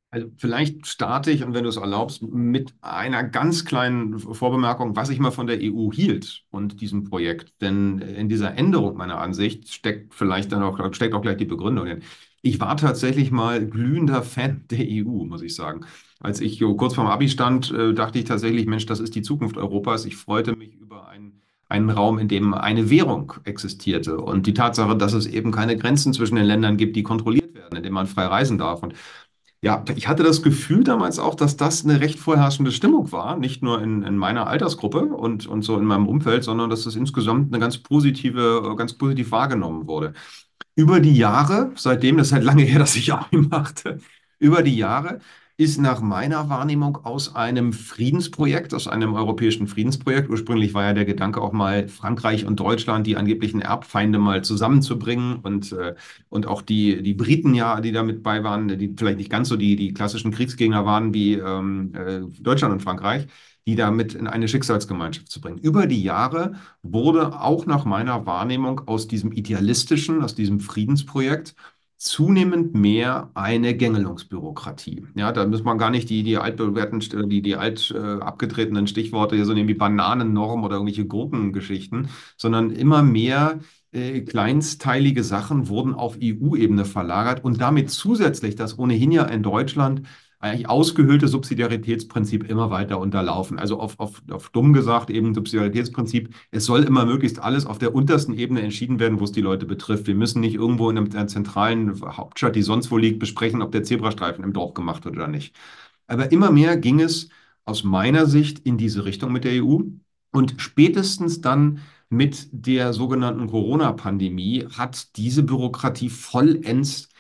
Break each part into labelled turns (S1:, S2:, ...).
S1: Also vielleicht starte ich, und wenn du es erlaubst, mit einer ganz kleinen Vorbemerkung, was ich mal von der EU hielt und diesem Projekt. Denn in dieser Änderung meiner Ansicht steckt auch gleich die Begründung. Denn ich war tatsächlich mal glühender Fan der EU, muss ich sagen. Als ich kurz vorm Abi stand, dachte ich tatsächlich, Mensch, das ist die Zukunft Europas. Ich freute mich über einen Raum, in dem eine Währung existierte und die Tatsache, dass es eben keine Grenzen zwischen den Ländern gibt, die kontrolliert werden, in denen man frei reisen darf. Und ja, ich hatte das Gefühl damals auch, dass das eine recht vorherrschende Stimmung war, nicht nur in meiner Altersgruppe und so in meinem Umfeld, sondern dass es insgesamt eine ganz positiv wahrgenommen wurde. Über die Jahre, seitdem, das ist halt lange her, dass ich Abi machte, über die Jahre ist nach meiner Wahrnehmung aus einem Friedensprojekt, aus einem europäischen Friedensprojekt, ursprünglich war ja der Gedanke auch mal Frankreich und Deutschland, die angeblichen Erbfeinde mal zusammenzubringen und auch die Briten ja, die da mit bei waren, die vielleicht nicht ganz so die klassischen Kriegsgegner waren wie Deutschland und Frankreich, die damit in eine Schicksalsgemeinschaft zu bringen. Über die Jahre wurde auch nach meiner Wahrnehmung aus diesem idealistischen, aus diesem Friedensprojekt zunehmend mehr eine Gängelungsbürokratie. Ja, da muss man gar nicht die altbewährten, abgetretenen Stichworte hier so nehmen wie Bananennorm oder irgendwelche Gurkengeschichten, sondern immer mehr kleinsteilige Sachen wurden auf EU-Ebene verlagert und damit zusätzlich das ohnehin ja in Deutschland eigentlich ausgehöhlte Subsidiaritätsprinzip immer weiter unterlaufen. Also auf dumm gesagt eben Subsidiaritätsprinzip, es soll immer möglichst alles auf der untersten Ebene entschieden werden, wo es die Leute betrifft. Wir müssen nicht irgendwo in einer zentralen Hauptstadt, die sonst wo liegt, besprechen, ob der Zebrastreifen im Dorf gemacht wird oder nicht. Aber immer mehr ging es aus meiner Sicht in diese Richtung mit der EU. Und spätestens dann mit der sogenannten Corona-Pandemie hat diese Bürokratie vollends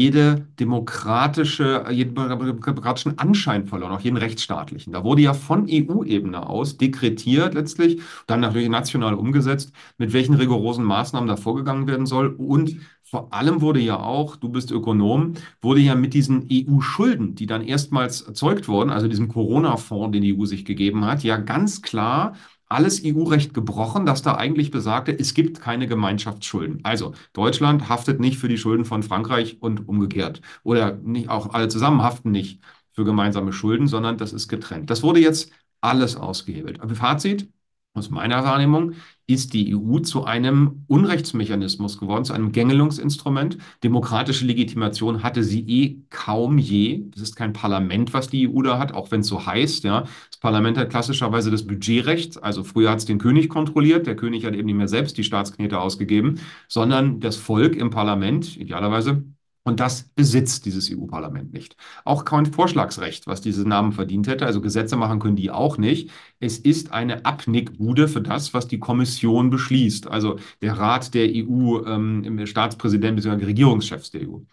S1: jeden demokratischen Anschein verloren, auch jeden rechtsstaatlichen. Da wurde ja von EU-Ebene aus dekretiert letztlich, dann natürlich national umgesetzt, mit welchen rigorosen Maßnahmen da vorgegangen werden soll. Und vor allem wurde ja auch, du bist Ökonom, wurde ja mit diesen EU-Schulden, die dann erstmals erzeugt wurden, also diesem Corona-Fonds, den die EU sich gegeben hat, ja ganz klar alles EU-Recht gebrochen, das da eigentlich besagte, es gibt keine Gemeinschaftsschulden. Also Deutschland haftet nicht für die Schulden von Frankreich und umgekehrt. Oder nicht, auch alle zusammen haften nicht für gemeinsame Schulden, sondern das ist getrennt. Das wurde jetzt alles ausgehebelt. Aber Fazit aus meiner Wahrnehmung ist die EU zu einem Unrechtsmechanismus geworden, zu einem Gängelungsinstrument. Demokratische Legitimation hatte sie kaum je. Es ist kein Parlament, was die EU da hat, auch wenn es so heißt. Ja. Das Parlament hat klassischerweise das Budgetrecht. Also früher hat es den König kontrolliert. Der König hat eben nicht mehr selbst die Staatsknete ausgegeben, sondern das Volk im Parlament, idealerweise. Und das besitzt dieses EU-Parlament nicht. Auch kein Vorschlagsrecht, was diesen Namen verdient hätte. Also Gesetze machen können die auch nicht. Es ist eine Abnickbude für das, was die Kommission beschließt. Also der Rat der EU, Staatspräsident bzw. Regierungschefs der EU.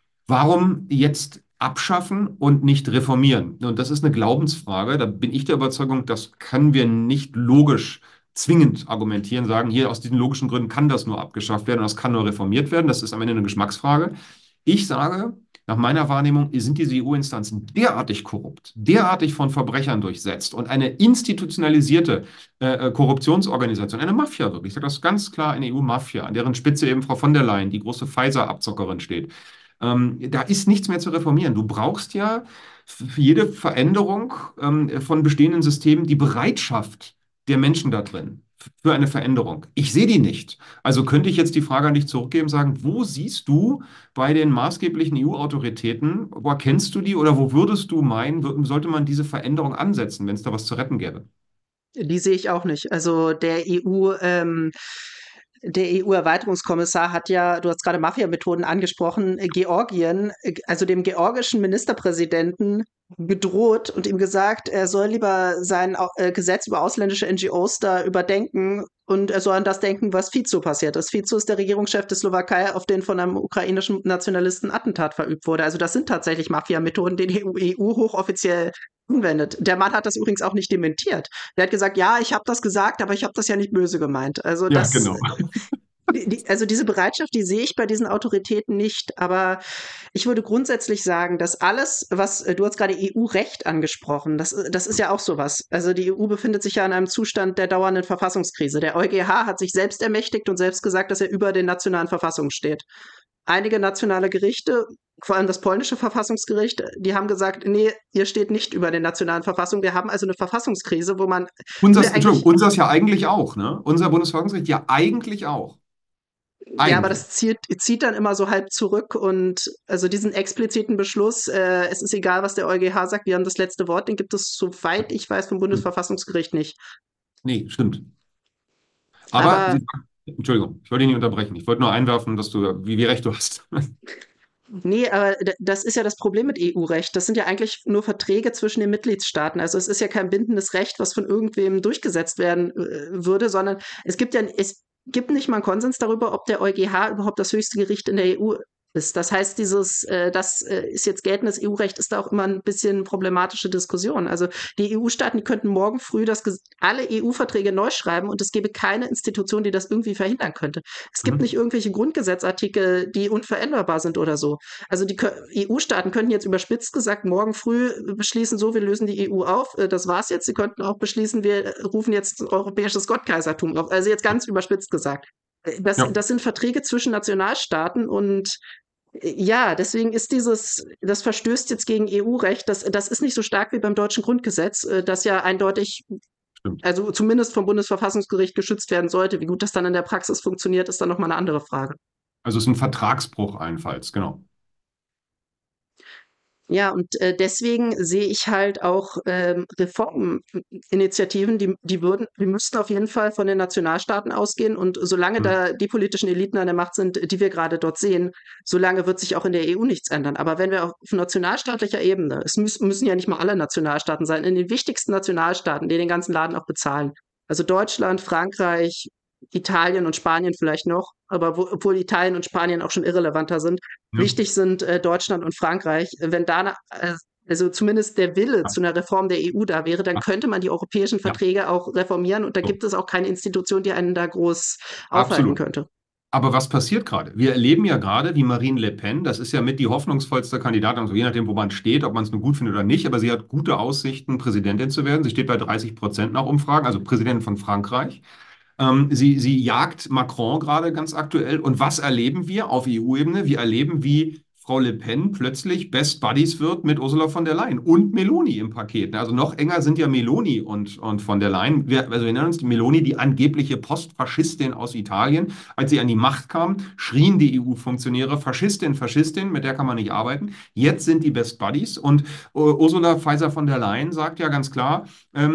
S1: Warum jetzt abschaffen und nicht reformieren? Und das ist eine Glaubensfrage. Da bin ich der Überzeugung, das können wir nicht logisch zwingend argumentieren, sagen, hier aus diesen logischen Gründen kann das nur abgeschafft werden und das kann nur reformiert werden. Das ist am Ende eine Geschmacksfrage. Ich sage, nach meiner Wahrnehmung sind diese EU-Instanzen derartig korrupt, derartig von Verbrechern durchsetzt und eine institutionalisierte Korruptionsorganisation, eine Mafia wirklich, ich sage das ganz klar, eine EU-Mafia, an deren Spitze eben Frau von der Leyen, die große Pfizer-Abzockerin steht. Da ist nichts mehr zu reformieren. Du brauchst ja für jede Veränderung von bestehenden Systemen die Bereitschaft der Menschen da drin für eine Veränderung. Ich sehe die nicht. Also könnte ich jetzt die Frage an dich zurückgeben, sagen, wo siehst du bei den maßgeblichen EU-Autoritäten, wo erkennst du die oder wo würdest du meinen, sollte man diese Veränderung ansetzen, wenn es da was zu retten gäbe?
S2: Die sehe ich auch nicht. Also der EU-Erweiterungskommissar hat ja, du hast gerade Mafia-Methoden angesprochen, Georgien, also dem georgischen Ministerpräsidenten gedroht und ihm gesagt, er soll lieber sein Gesetz über ausländische NGOs da überdenken und er soll an das denken, was Fico passiert ist. Fico ist der Regierungschef der Slowakei, auf den von einem ukrainischen Nationalisten Attentat verübt wurde. Also das sind tatsächlich Mafia-Methoden, die die EU hochoffiziell anwendet. Der Mann hat das übrigens auch nicht dementiert. Der hat gesagt, ja, ich habe das gesagt, aber ich habe das ja nicht böse gemeint. Also
S1: Ja, genau.
S2: also diese Bereitschaft, die sehe ich bei diesen Autoritäten nicht. Aber ich würde grundsätzlich sagen, dass alles, was du hast gerade EU-Recht angesprochen, das ist ja auch sowas. Also die EU befindet sich ja in einem Zustand der dauernden Verfassungskrise. Der EuGH hat sich selbst ermächtigt und selbst gesagt, dass er über den nationalen Verfassungen steht. Einige nationale Gerichte vor allem das polnische Verfassungsgericht, die haben gesagt, nee, ihr steht nicht über den nationalen Verfassungen. Wir haben also eine Verfassungskrise, wo wir
S1: Entschuldigung,
S2: eigentlich,
S1: unseres ja eigentlich auch, ne? Unser Bundesverfassungsgericht ja eigentlich auch.
S2: ja, aber
S1: Eigentlich.
S2: das zieht dann immer so halb zurück und also diesen expliziten Beschluss, es ist egal, was der EuGH sagt, wir haben das letzte Wort, den gibt es, soweit ich weiß, vom
S1: Stimmt.
S2: Bundesverfassungsgericht nicht.
S1: Nee, stimmt. Aber,
S2: Aber
S1: Entschuldigung, ich wollte dich nicht unterbrechen. Ich wollte nur einwerfen, dass du, wie recht du hast.
S2: nee, aber das ist ja das Problem mit EU-Recht. Das sind ja eigentlich nur Verträge zwischen den Mitgliedstaaten. Also es ist ja kein bindendes Recht, was von irgendwem durchgesetzt werden würde, sondern es gibt nicht mal einen Konsens darüber, ob der EuGH überhaupt das höchste Gericht in der EU ist. Das heißt, das ist jetzt geltendes EU-Recht, ist da auch immer ein bisschen problematische Diskussion. Also die EU-Staaten, die könnten morgen früh alle EU-Verträge neu schreiben und es gäbe keine Institution, die das irgendwie verhindern könnte. Es gibt nicht
S1: Mhm.
S2: irgendwelche Grundgesetzartikel, die unveränderbar sind oder so. Also die EU-Staaten könnten jetzt überspitzt gesagt morgen früh beschließen, so, wir lösen die EU auf, das war's jetzt. Sie könnten auch beschließen, wir rufen jetzt europäisches Gottkaisertum auf. Also jetzt ganz überspitzt gesagt.
S1: Ja,
S2: Das sind Verträge zwischen Nationalstaaten und ja, deswegen ist das verstößt jetzt gegen EU-Recht. Das ist nicht so stark wie beim deutschen Grundgesetz, das ja eindeutig,
S1: stimmt.
S2: also zumindest vom Bundesverfassungsgericht geschützt werden sollte. Wie gut das dann in der Praxis funktioniert, ist dann nochmal eine andere Frage.
S1: Also es ist ein Vertragsbruch allenfalls, genau.
S2: Ja, und deswegen sehe ich halt auch Reforminitiativen, die müssten auf jeden Fall von den Nationalstaaten ausgehen. Und solange
S1: Mhm.
S2: da die politischen Eliten an der Macht sind, die wir gerade dort sehen, solange wird sich auch in der EU nichts ändern. Aber wenn wir auf nationalstaatlicher Ebene, müssen ja nicht mal alle Nationalstaaten sein, in den wichtigsten Nationalstaaten, die den ganzen Laden auch bezahlen, also Deutschland, Frankreich, Italien und Spanien vielleicht noch, aber obwohl Italien und Spanien auch schon irrelevanter sind,
S1: Ja.
S2: wichtig sind Deutschland und Frankreich. Wenn also zumindest der Wille
S1: Ja.
S2: zu einer Reform der EU da wäre, dann könnte man die europäischen
S1: Ja.
S2: Verträge auch reformieren und da
S1: So.
S2: gibt es auch keine Institution, die einen da groß aufhalten
S1: Absolut.
S2: könnte.
S1: Aber was passiert gerade? Wir erleben ja gerade, wie Marine Le Pen, das ist ja mit die hoffnungsvollste Kandidatin, also je nachdem, wo man steht, ob man es nur gut findet oder nicht, aber sie hat gute Aussichten, Präsidentin zu werden. Sie steht bei 30% nach Umfragen, also Präsidentin von Frankreich. Sie jagt Macron gerade ganz aktuell. Und was erleben wir auf EU-Ebene? Wir erleben, wie Frau Le Pen plötzlich Best Buddies wird mit Ursula von der Leyen und Meloni im Paket. Also noch enger sind ja Meloni und von der Leyen. Also wir erinnern uns, die Meloni, die angebliche Postfaschistin aus Italien, als sie an die Macht kam, schrien die EU-Funktionäre, Faschistin, Faschistin, mit der kann man nicht arbeiten. Jetzt sind die Best Buddies und Ursula Faeser von der Leyen sagt ja ganz klar,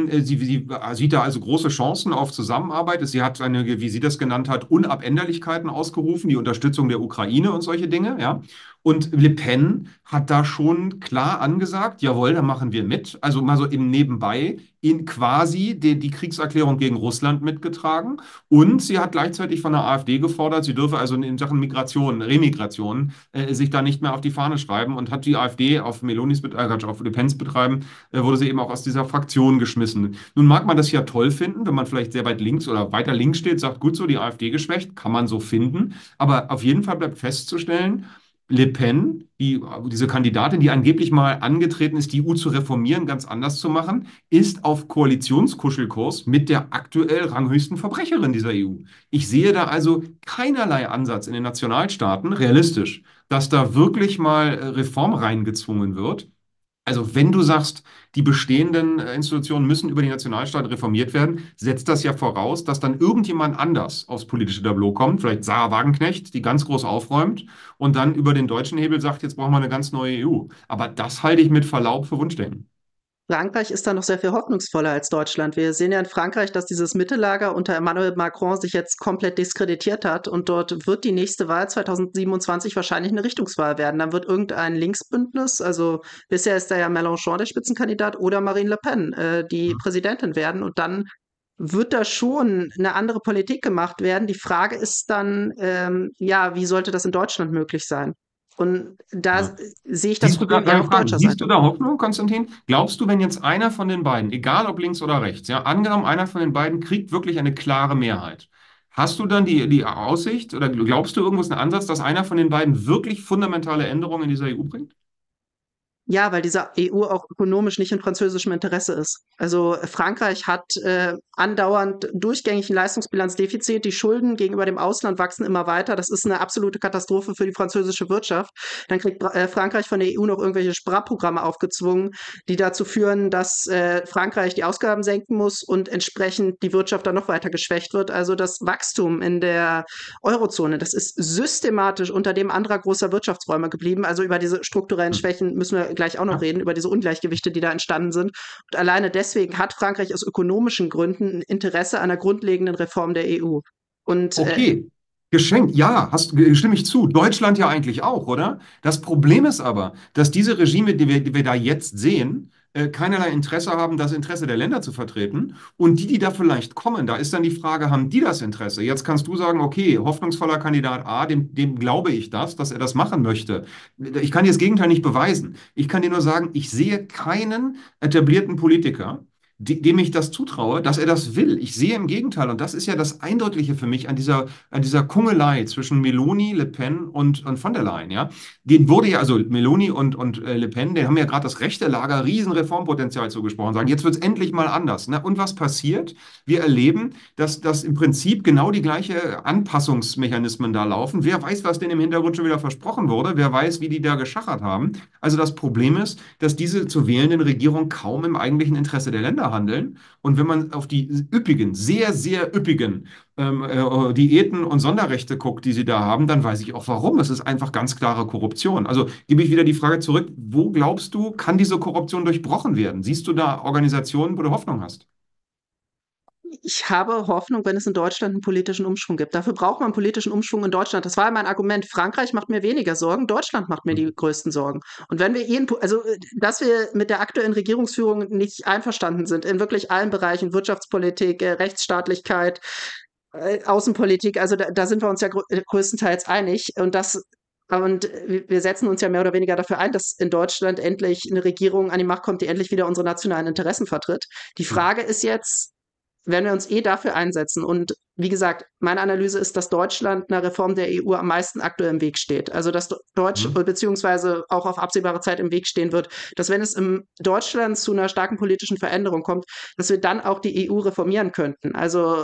S1: sie sieht da also große Chancen auf Zusammenarbeit. Sie hat eine, wie sie das genannt hat, Unabänderlichkeiten ausgerufen, die Unterstützung der Ukraine und solche Dinge, ja. Und Le Pen hat da schon klar angesagt, jawohl, da machen wir mit. Also mal so im Nebenbei in quasi die Kriegserklärung gegen Russland mitgetragen. Und sie hat gleichzeitig von der AfD gefordert, sie dürfe also in Sachen Migration, Remigration, sich da nicht mehr auf die Fahne schreiben und hat die AfD auf auf Le Pens Betreiben wurde sie eben auch aus dieser Fraktion geschmissen. Nun mag man das ja toll finden, wenn man vielleicht sehr weit links oder weiter links steht, sagt, gut so, die AfD geschwächt, kann man so finden. Aber auf jeden Fall bleibt festzustellen, Le Pen, diese Kandidatin, die angeblich mal angetreten ist, die EU zu reformieren, ganz anders zu machen, ist auf Koalitionskuschelkurs mit der aktuell ranghöchsten Verbrecherin dieser EU. Ich sehe da also keinerlei Ansatz in den Nationalstaaten, realistisch, dass da wirklich mal Reform reingezwungen wird. Also wenn du sagst, die bestehenden Institutionen müssen über die Nationalstaaten reformiert werden, setzt das ja voraus, dass dann irgendjemand anders aufs politische Tableau kommt, vielleicht Sarah Wagenknecht, die ganz groß aufräumt und dann über den deutschen Hebel sagt, jetzt brauchen wir eine ganz neue EU. Aber das halte ich mit Verlaub für Wunschdenken.
S2: Frankreich ist da noch sehr viel hoffnungsvoller als Deutschland. Wir sehen ja in Frankreich, dass dieses Mittellager unter Emmanuel Macron sich jetzt komplett diskreditiert hat und dort wird die nächste Wahl 2027 wahrscheinlich eine Richtungswahl werden. Dann wird irgendein Linksbündnis, also bisher ist da ja Mélenchon der Spitzenkandidat oder Marine Le Pen, die Präsidentin werden und dann wird da schon eine andere Politik gemacht werden. Die Frage ist dann, ja, wie sollte das in Deutschland möglich sein? Und da
S1: Ja.
S2: sehe ich das
S1: Siehst du da,
S2: Problem eher
S1: deine
S2: auf
S1: Frage,
S2: deutscher
S1: siehst
S2: Seite.
S1: du da Hoffnung, Konstantin? Glaubst du, wenn jetzt einer von den beiden, egal ob links oder rechts, ja, angenommen, einer von den beiden kriegt wirklich eine klare Mehrheit, hast du dann die Aussicht oder glaubst du irgendwo ist ein Ansatz, dass einer von den beiden wirklich fundamentale Änderungen in dieser EU bringt?
S2: Ja, weil diese EU auch ökonomisch nicht in französischem Interesse ist. Also Frankreich hat andauernd durchgängig ein Leistungsbilanzdefizit. Die Schulden gegenüber dem Ausland wachsen immer weiter. Das ist eine absolute Katastrophe für die französische Wirtschaft. Dann kriegt Frankreich von der EU noch irgendwelche Sparprogramme aufgezwungen, die dazu führen, dass Frankreich die Ausgaben senken muss und entsprechend die Wirtschaft dann noch weiter geschwächt wird. Also das Wachstum in der Eurozone, das ist systematisch unter dem anderer großer Wirtschaftsräume geblieben. Also über diese strukturellen
S1: Hm.
S2: Schwächen müssen wir gleich auch noch
S1: Ja.
S2: reden, über diese Ungleichgewichte, die da entstanden sind. Und alleine deswegen hat Frankreich aus ökonomischen Gründen ein Interesse an einer grundlegenden Reform der EU. Und
S1: Okay, geschenkt, ja, stimme ich zu. Deutschland ja eigentlich auch, oder? Das Problem ist aber, dass diese Regime, die wir da jetzt sehen, keinerlei Interesse haben, das Interesse der Länder zu vertreten. Und die da vielleicht kommen, da ist dann die Frage, haben die das Interesse? Jetzt kannst du sagen, okay, hoffnungsvoller Kandidat A, dem glaube ich das, dass er das machen möchte. Ich kann dir das Gegenteil nicht beweisen. Ich kann dir nur sagen, ich sehe keinen etablierten Politiker, dem ich das zutraue, dass er das will. Ich sehe im Gegenteil, und das ist ja das Eindrückliche für mich an dieser Kungelei zwischen Meloni, Le Pen und von der Leyen, ja. Den wurde ja, also Meloni und Le Pen, den haben ja gerade das rechte Lager riesen Reformpotenzial zugesprochen, sagen, jetzt wird es endlich mal anders. Ne? Und was passiert? Wir erleben, dass im Prinzip genau die gleiche Anpassungsmechanismen da laufen. Wer weiß, was denen im Hintergrund schon wieder versprochen wurde? Wer weiß, wie die da geschachert haben? Also das Problem ist, dass diese zu wählenden Regierungen kaum im eigentlichen Interesse der Länder handeln. Und wenn man auf die üppigen, sehr, sehr üppigen Diäten und Sonderrechte guckt, die sie da haben, dann weiß ich auch warum. Es ist einfach ganz klare Korruption. Also gebe ich wieder die Frage zurück, wo glaubst du, kann diese Korruption durchbrochen werden? Siehst du da Organisationen, wo du Hoffnung hast?
S2: ich habe Hoffnung, wenn es in Deutschland einen politischen Umschwung gibt. Dafür braucht man einen politischen Umschwung in Deutschland. Das war ja mein Argument. Frankreich macht mir weniger Sorgen, Deutschland macht mir die größten Sorgen. Und wenn wir also, dass wir mit der aktuellen Regierungsführung nicht einverstanden sind, in wirklich allen Bereichen, Wirtschaftspolitik, Rechtsstaatlichkeit, Außenpolitik, also da sind wir uns ja größtenteils einig. Und wir setzen uns ja mehr oder weniger dafür ein, dass in Deutschland endlich eine Regierung an die Macht kommt, die endlich wieder unsere nationalen Interessen vertritt. Die Frage ist jetzt, wenn wir uns dafür einsetzen. Und wie gesagt, meine Analyse ist, dass Deutschland einer Reform der EU am meisten aktuell im Weg steht. Also dass Deutsch
S1: Mhm.
S2: beziehungsweise auch auf absehbare Zeit im Weg stehen wird, dass wenn es in Deutschland zu einer starken politischen Veränderung kommt, dass wir dann auch die EU reformieren könnten. Also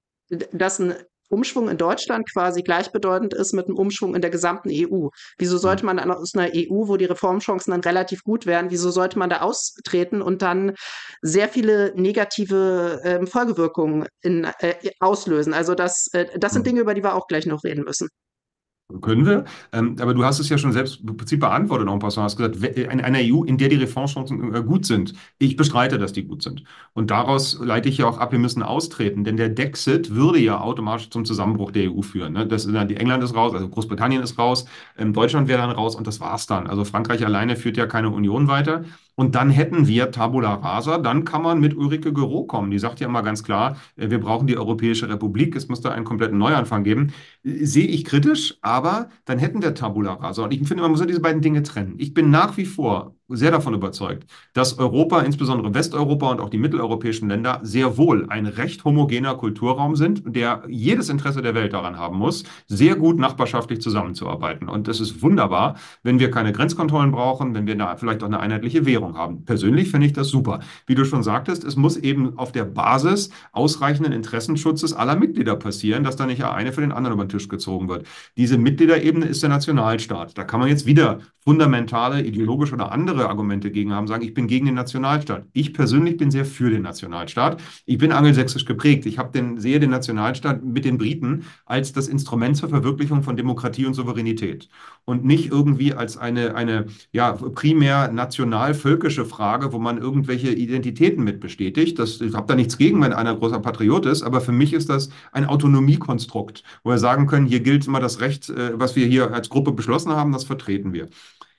S2: dass ein Umschwung in Deutschland quasi gleichbedeutend ist mit einem Umschwung in der gesamten EU. Wieso sollte
S1: Mhm.
S2: man dann aus einer EU, wo die Reformchancen dann relativ gut wären, wieso sollte man da austreten und dann sehr viele negative Folgewirkungen auslösen? Also das sind
S1: Mhm.
S2: Dinge, über die wir auch gleich noch reden müssen.
S1: Können wir. Aber du hast es ja schon selbst im Prinzip beantwortet, en passant. Du hast gesagt, in einer EU, in der die Reformchancen gut sind. Ich bestreite, dass die gut sind. Und daraus leite ich ja auch ab, wir müssen austreten. Denn der Dexit würde ja automatisch zum Zusammenbruch der EU führen. Ne? Das ist dann, die England ist raus, also Großbritannien ist raus, Deutschland wäre dann raus und das war's dann. Also Frankreich alleine führt ja keine Union weiter. Und dann hätten wir Tabula Rasa, dann kann man mit Ulrike Guerreau kommen. Die sagt ja immer ganz klar, wir brauchen die Europäische Republik, es muss da einen kompletten Neuanfang geben. Sehe ich kritisch, aber dann hätten wir Tabula Rasa. Und ich finde, man muss ja diese beiden Dinge trennen. Ich bin nach wie vor sehr davon überzeugt, dass Europa, insbesondere Westeuropa und auch die mitteleuropäischen Länder, sehr wohl ein recht homogener Kulturraum sind, der jedes Interesse der Welt daran haben muss, sehr gut nachbarschaftlich zusammenzuarbeiten. Und das ist wunderbar, wenn wir keine Grenzkontrollen brauchen, wenn wir da vielleicht auch eine einheitliche Währung haben. Persönlich finde ich das super. Wie du schon sagtest, es muss eben auf der Basis ausreichenden Interessenschutzes aller Mitglieder passieren, dass da nicht eine für den anderen über den Tisch gezogen wird. Diese Mitgliederebene ist der Nationalstaat. Da kann man jetzt wieder fundamentale ideologische oder andere Argumente gegen haben, sagen, ich bin gegen den Nationalstaat. Ich persönlich bin sehr für den Nationalstaat. Ich bin angelsächsisch geprägt. Sehe den Nationalstaat mit den Briten als das Instrument zur Verwirklichung von Demokratie und Souveränität und nicht irgendwie als eine ja, primär national-völkische Frage, wo man irgendwelche Identitäten mit bestätigt. Ich habe da nichts gegen, wenn einer großer Patriot ist, aber für mich ist das ein Autonomiekonstrukt, wo wir sagen können, hier gilt immer das Recht, was wir hier als Gruppe beschlossen haben, das vertreten wir.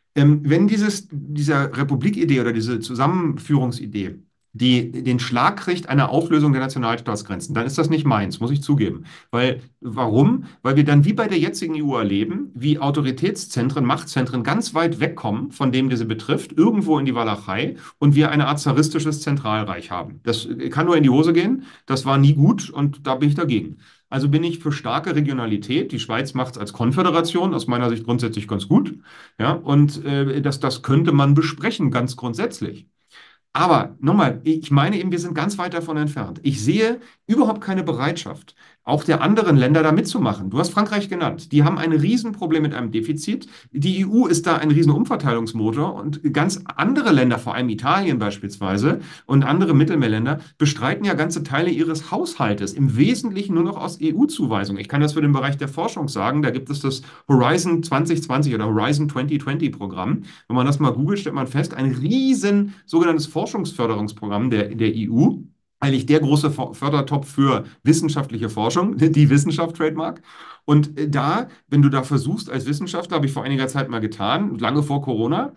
S1: Wenn dieser Republikidee oder diese Zusammenführungsidee den Schlag kriegt einer Auflösung der Nationalstaatsgrenzen, dann ist das nicht meins, muss ich zugeben. Warum? Weil wir dann wie bei der jetzigen EU erleben, wie Autoritätszentren, Machtzentren ganz weit wegkommen von dem, der sie betrifft, irgendwo in die Walachei und wir eine Art zaristisches Zentralreich haben. Das kann nur in die Hose gehen, das war nie gut und da bin ich dagegen. Also bin ich für starke Regionalität. Die Schweiz macht es als Konföderation, aus meiner Sicht grundsätzlich ganz gut. Ja, und das könnte man besprechen, ganz grundsätzlich. Aber nochmal, ich meine eben, wir sind ganz weit davon entfernt. Ich sehe überhaupt keine Bereitschaft, auch der anderen Länder da mitzumachen. Du hast Frankreich genannt. Die haben ein Riesenproblem mit einem Defizit. Die EU ist da ein Riesenumverteilungsmotor und ganz andere Länder, vor allem Italien beispielsweise und andere Mittelmeerländer, bestreiten ja ganze Teile ihres Haushaltes im Wesentlichen nur noch aus EU-Zuweisung. Ich kann das für den Bereich der Forschung sagen. Da gibt es das Horizon 2020 oder Horizon 2020 Programm. Wenn man das mal googelt, stellt man fest, ein riesen sogenanntes Forschungsförderungsprogramm der EU. Eigentlich der große Fördertopf für wissenschaftliche Forschung, die Wissenschaft Trademark. Und da, wenn du da versuchst als Wissenschaftler, habe ich vor einiger Zeit mal getan, lange vor Corona,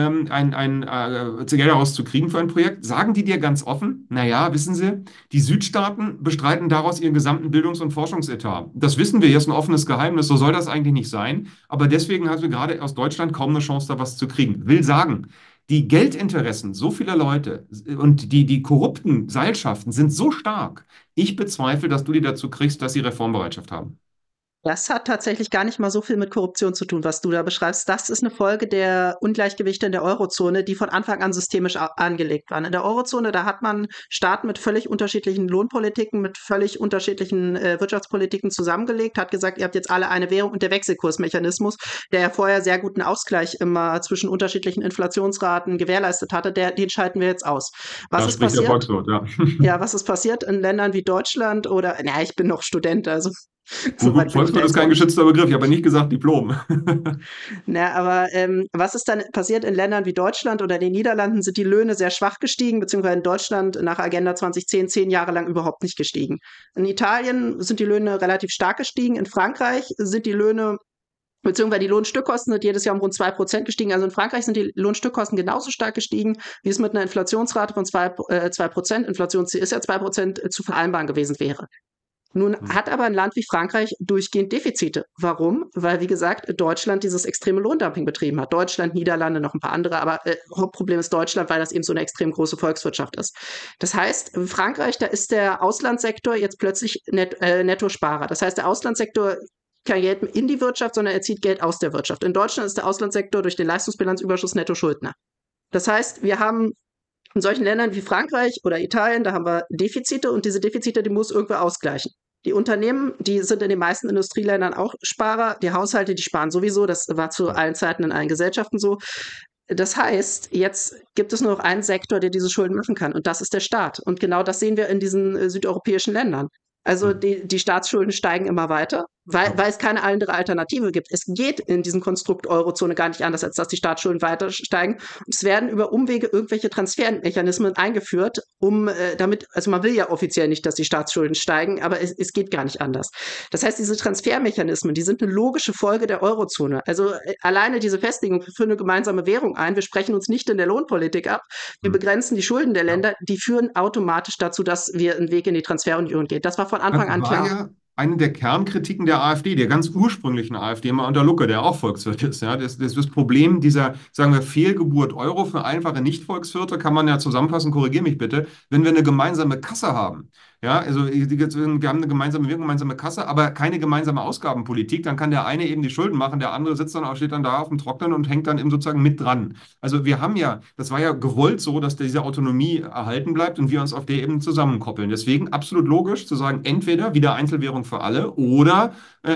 S1: Geld rauszukriegen für ein Projekt, sagen die dir ganz offen, naja, wissen Sie, die Südstaaten bestreiten daraus ihren gesamten Bildungs- und Forschungsetat. Das wissen wir, hier ist ein offenes Geheimnis, so soll das eigentlich nicht sein. Aber deswegen haben wir gerade aus Deutschland kaum eine Chance, da was zu kriegen. Will sagen, die Geldinteressen so vieler Leute und die korrupten Seilschaften sind so stark. Ich bezweifle, dass du die dazu kriegst, dass sie Reformbereitschaft haben.
S2: Das hat tatsächlich gar nicht mal so viel mit Korruption zu tun, was du da beschreibst. Das ist eine Folge der Ungleichgewichte in der Eurozone, die von Anfang an systemisch angelegt waren. In der Eurozone, da hat man Staaten mit völlig unterschiedlichen Lohnpolitiken, mit völlig unterschiedlichen Wirtschaftspolitiken zusammengelegt, hat gesagt, ihr habt jetzt alle eine Währung und der Wechselkursmechanismus, der ja vorher sehr guten Ausgleich immer zwischen unterschiedlichen Inflationsraten gewährleistet hatte, den schalten wir jetzt aus. Was
S1: Da
S2: ist
S1: spricht der
S2: passiert?
S1: Volkswirt, ja.
S2: Ja, was ist passiert in Ländern wie Deutschland oder, na, ich bin noch Student, also so
S1: Gut, gut,
S2: weit bin ich da
S1: Volkswirt ist
S2: jetzt auch
S1: kein
S2: nicht.
S1: geschützter Begriff, ich habe nicht gesagt Diplom.
S2: Na, aber was ist dann passiert in Ländern wie Deutschland oder den Niederlanden? Sind die Löhne sehr schwach gestiegen, beziehungsweise in Deutschland nach Agenda 2010 10 Jahre lang überhaupt nicht gestiegen. In Italien sind die Löhne relativ stark gestiegen. In Frankreich sind die Löhne, beziehungsweise die Lohnstückkosten sind jedes Jahr um rund 2% gestiegen. Also in Frankreich sind die Lohnstückkosten genauso stark gestiegen, wie es mit einer Inflationsrate von 2%, Inflationsziel ist ja 2%, zu vereinbaren gewesen wäre. Nun hat aber ein Land wie Frankreich durchgehend Defizite. Warum? Weil, wie gesagt, Deutschland dieses extreme Lohndumping betrieben hat. Deutschland, Niederlande, noch ein paar andere, aber Hauptproblem ist Deutschland, weil das eben so eine extrem große Volkswirtschaft ist. Das heißt, in Frankreich, da ist der Auslandssektor jetzt plötzlich Nettosparer. Das heißt, der Auslandssektor kein Geld in die Wirtschaft, sondern er zieht Geld aus der Wirtschaft. In Deutschland ist der Auslandssektor durch den Leistungsbilanzüberschuss Netto-Schuldner. Das heißt, wir haben in solchen Ländern wie Frankreich oder Italien, da haben wir Defizite und diese Defizite, die muss irgendwer ausgleichen. Die Unternehmen, die sind in den meisten Industrieländern auch Sparer. Die Haushalte, die sparen sowieso. Das war zu allen Zeiten in allen Gesellschaften so. Das heißt, jetzt gibt es nur noch einen Sektor, der diese Schulden machen kann, und das ist der Staat. Und genau das sehen wir in diesen südeuropäischen Ländern. Also die Staatsschulden steigen immer weiter, weil es keine andere Alternative gibt. Es geht in diesem Konstrukt Eurozone gar nicht anders, als dass die Staatsschulden weiter steigen. Und es werden über Umwege irgendwelche Transfermechanismen eingeführt, damit, also man will ja offiziell nicht, dass die Staatsschulden steigen, aber es geht gar nicht anders. Das heißt, diese Transfermechanismen, die sind eine logische Folge der Eurozone. Also alleine diese Festlegung für eine gemeinsame Währung ein, wir sprechen uns nicht in der Lohnpolitik ab, wir begrenzen die Schulden der
S1: Ja.
S2: Länder, die führen automatisch dazu, dass wir einen Weg in die Transferunion gehen. Das war von
S1: Das
S2: Anfang an
S1: war
S2: klar.
S1: ja eine der Kernkritiken der AfD, der ganz ursprünglichen AfD, mal unter Lucke, der auch Volkswirt ist. Ja. Das Problem dieser, sagen wir, Fehlgeburt Euro für einfache Nicht-Volkswirte kann man ja zusammenfassen, korrigiere mich bitte, wenn wir eine gemeinsame Kasse haben. Ja, also wir haben eine gemeinsame Währung, gemeinsame Kasse, aber keine gemeinsame Ausgabenpolitik, dann kann der eine eben die Schulden machen, der andere sitzt dann auch, steht dann da auf dem Trocknen und hängt dann eben sozusagen mit dran. Also wir haben ja, das war ja gewollt so, dass diese Autonomie erhalten bleibt und wir uns auf der Ebene zusammenkoppeln. Deswegen absolut logisch zu sagen, entweder wieder Einzelwährung für alle oder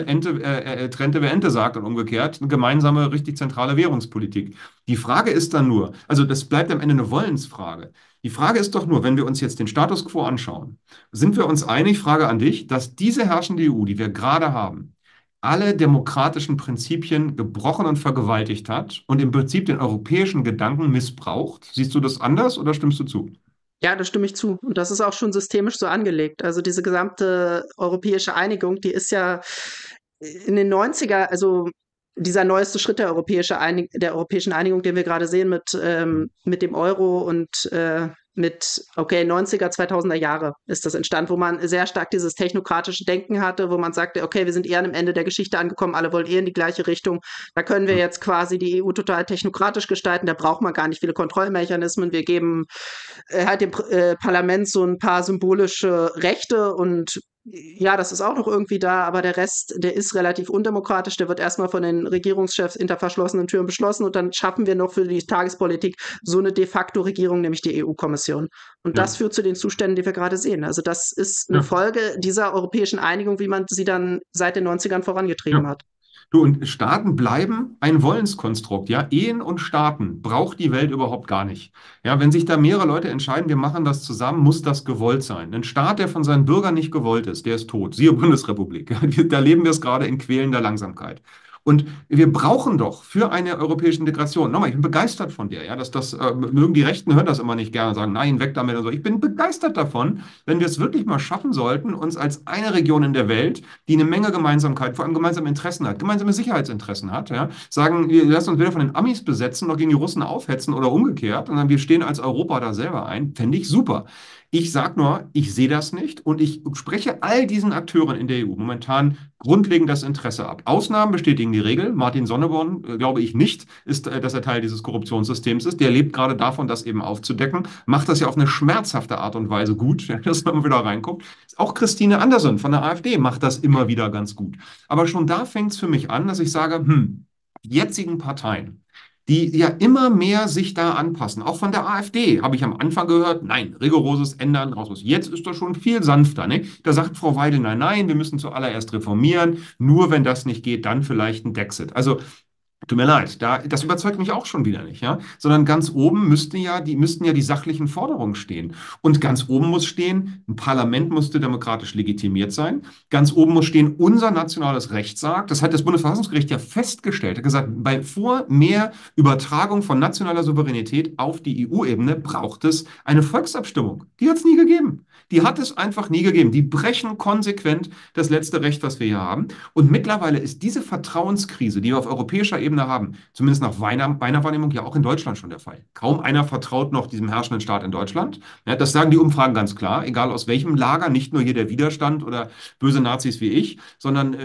S1: Trennte wer Ente sagt und umgekehrt, eine gemeinsame, richtig zentrale Währungspolitik. Die Frage ist dann nur, also das bleibt am Ende eine Wollensfrage. Die Frage ist doch nur, wenn wir uns jetzt den Status quo anschauen, sind wir uns einig, Frage an dich, dass diese herrschende EU, die wir gerade haben, alle demokratischen Prinzipien gebrochen und vergewaltigt hat und im Prinzip den europäischen Gedanken missbraucht? Siehst du das anders oder stimmst du zu?
S2: Ja, da stimme ich zu. Und das ist auch schon systemisch so angelegt. Also diese gesamte europäische Einigung, die ist ja in den 90er, also dieser neueste Schritt der europäischen Einigung, den wir gerade sehen mit dem Euro und mit, okay, 90er, 2000er Jahre ist das entstanden, wo man sehr stark dieses technokratische Denken hatte, wo man sagte, okay, wir sind eher am Ende der Geschichte angekommen, alle wollen eher in die gleiche Richtung. Da können wir jetzt quasi die EU total technokratisch gestalten, da braucht man gar nicht viele Kontrollmechanismen. Wir geben halt dem Parlament so ein paar symbolische Rechte und Ja, das ist auch noch irgendwie da, aber der Rest, der ist relativ undemokratisch. Der wird erstmal von den Regierungschefs hinter verschlossenen Türen beschlossen und dann schaffen wir noch für die Tagespolitik so eine de facto Regierung, nämlich die EU-Kommission. Und
S1: Ja,
S2: das führt zu den Zuständen, die wir gerade sehen. Also das ist eine
S1: ja,
S2: Folge dieser europäischen Einigung, wie man sie dann seit den 90ern vorangetrieben
S1: ja.
S2: hat.
S1: Du, und Staaten bleiben ein Wollenskonstrukt, ja. Ehen und Staaten braucht die Welt überhaupt gar nicht. Ja, wenn sich da mehrere Leute entscheiden, wir machen das zusammen, muss das gewollt sein. Ein Staat, der von seinen Bürgern nicht gewollt ist, der ist tot. Siehe Bundesrepublik. Ja, da leben wir es gerade in quälender Langsamkeit. Und wir brauchen doch für eine europäische Integration, nochmal, ich bin begeistert von der, ja, mögen die Rechten hören das immer nicht gerne, sagen, nein, weg damit und so. Ich bin begeistert davon, wenn wir es wirklich mal schaffen sollten, uns als eine Region in der Welt, die eine Menge Gemeinsamkeit, vor allem gemeinsame Interessen hat, gemeinsame Sicherheitsinteressen hat, ja, sagen, wir lassen uns weder von den Amis besetzen noch gegen die Russen aufhetzen oder umgekehrt, sondern wir stehen als Europa da selber ein, fände ich super. Ich sage nur, ich sehe das nicht und ich spreche all diesen Akteuren in der EU momentan grundlegend das Interesse ab. Ausnahmen bestätigen die Regel. Martin Sonneborn, glaube ich nicht, dass er Teil dieses Korruptionssystems ist. Der lebt gerade davon, das eben aufzudecken, macht das ja auf eine schmerzhafte Art und Weise gut, dass man wieder reinguckt. Auch Christine Anderson von der AfD macht das immer wieder ganz gut. Aber schon da fängt es für mich an, dass ich sage, die jetzigen Parteien, die ja immer mehr sich da anpassen. Auch von der AfD habe ich am Anfang gehört, nein, rigoroses Ändern, raus. Jetzt ist das schon viel sanfter. Ne? Da sagt Frau Weidel, nein, nein, wir müssen zuallererst reformieren. Nur wenn das nicht geht, dann vielleicht ein Dexit. Also tut mir leid, das überzeugt mich auch schon wieder nicht, ja. Sondern ganz oben müssten ja die sachlichen Forderungen stehen. Und ganz oben muss stehen, ein Parlament musste demokratisch legitimiert sein. Ganz oben muss stehen, unser nationales Recht sagt, das hat das Bundesverfassungsgericht ja festgestellt, hat gesagt, vor mehr Übertragung von nationaler Souveränität auf die EU-Ebene braucht es eine Volksabstimmung. Die hat es nie gegeben. Die hat es einfach nie gegeben. Die brechen konsequent das letzte Recht, was wir hier haben. Und mittlerweile ist diese Vertrauenskrise, die wir auf europäischer Ebene haben, zumindest nach meiner Wahrnehmung ja auch in Deutschland schon der Fall. Kaum einer vertraut noch diesem herrschenden Staat in Deutschland. Ja, das sagen die Umfragen ganz klar, egal aus welchem Lager, nicht nur hier der Widerstand oder böse Nazis wie ich, sondern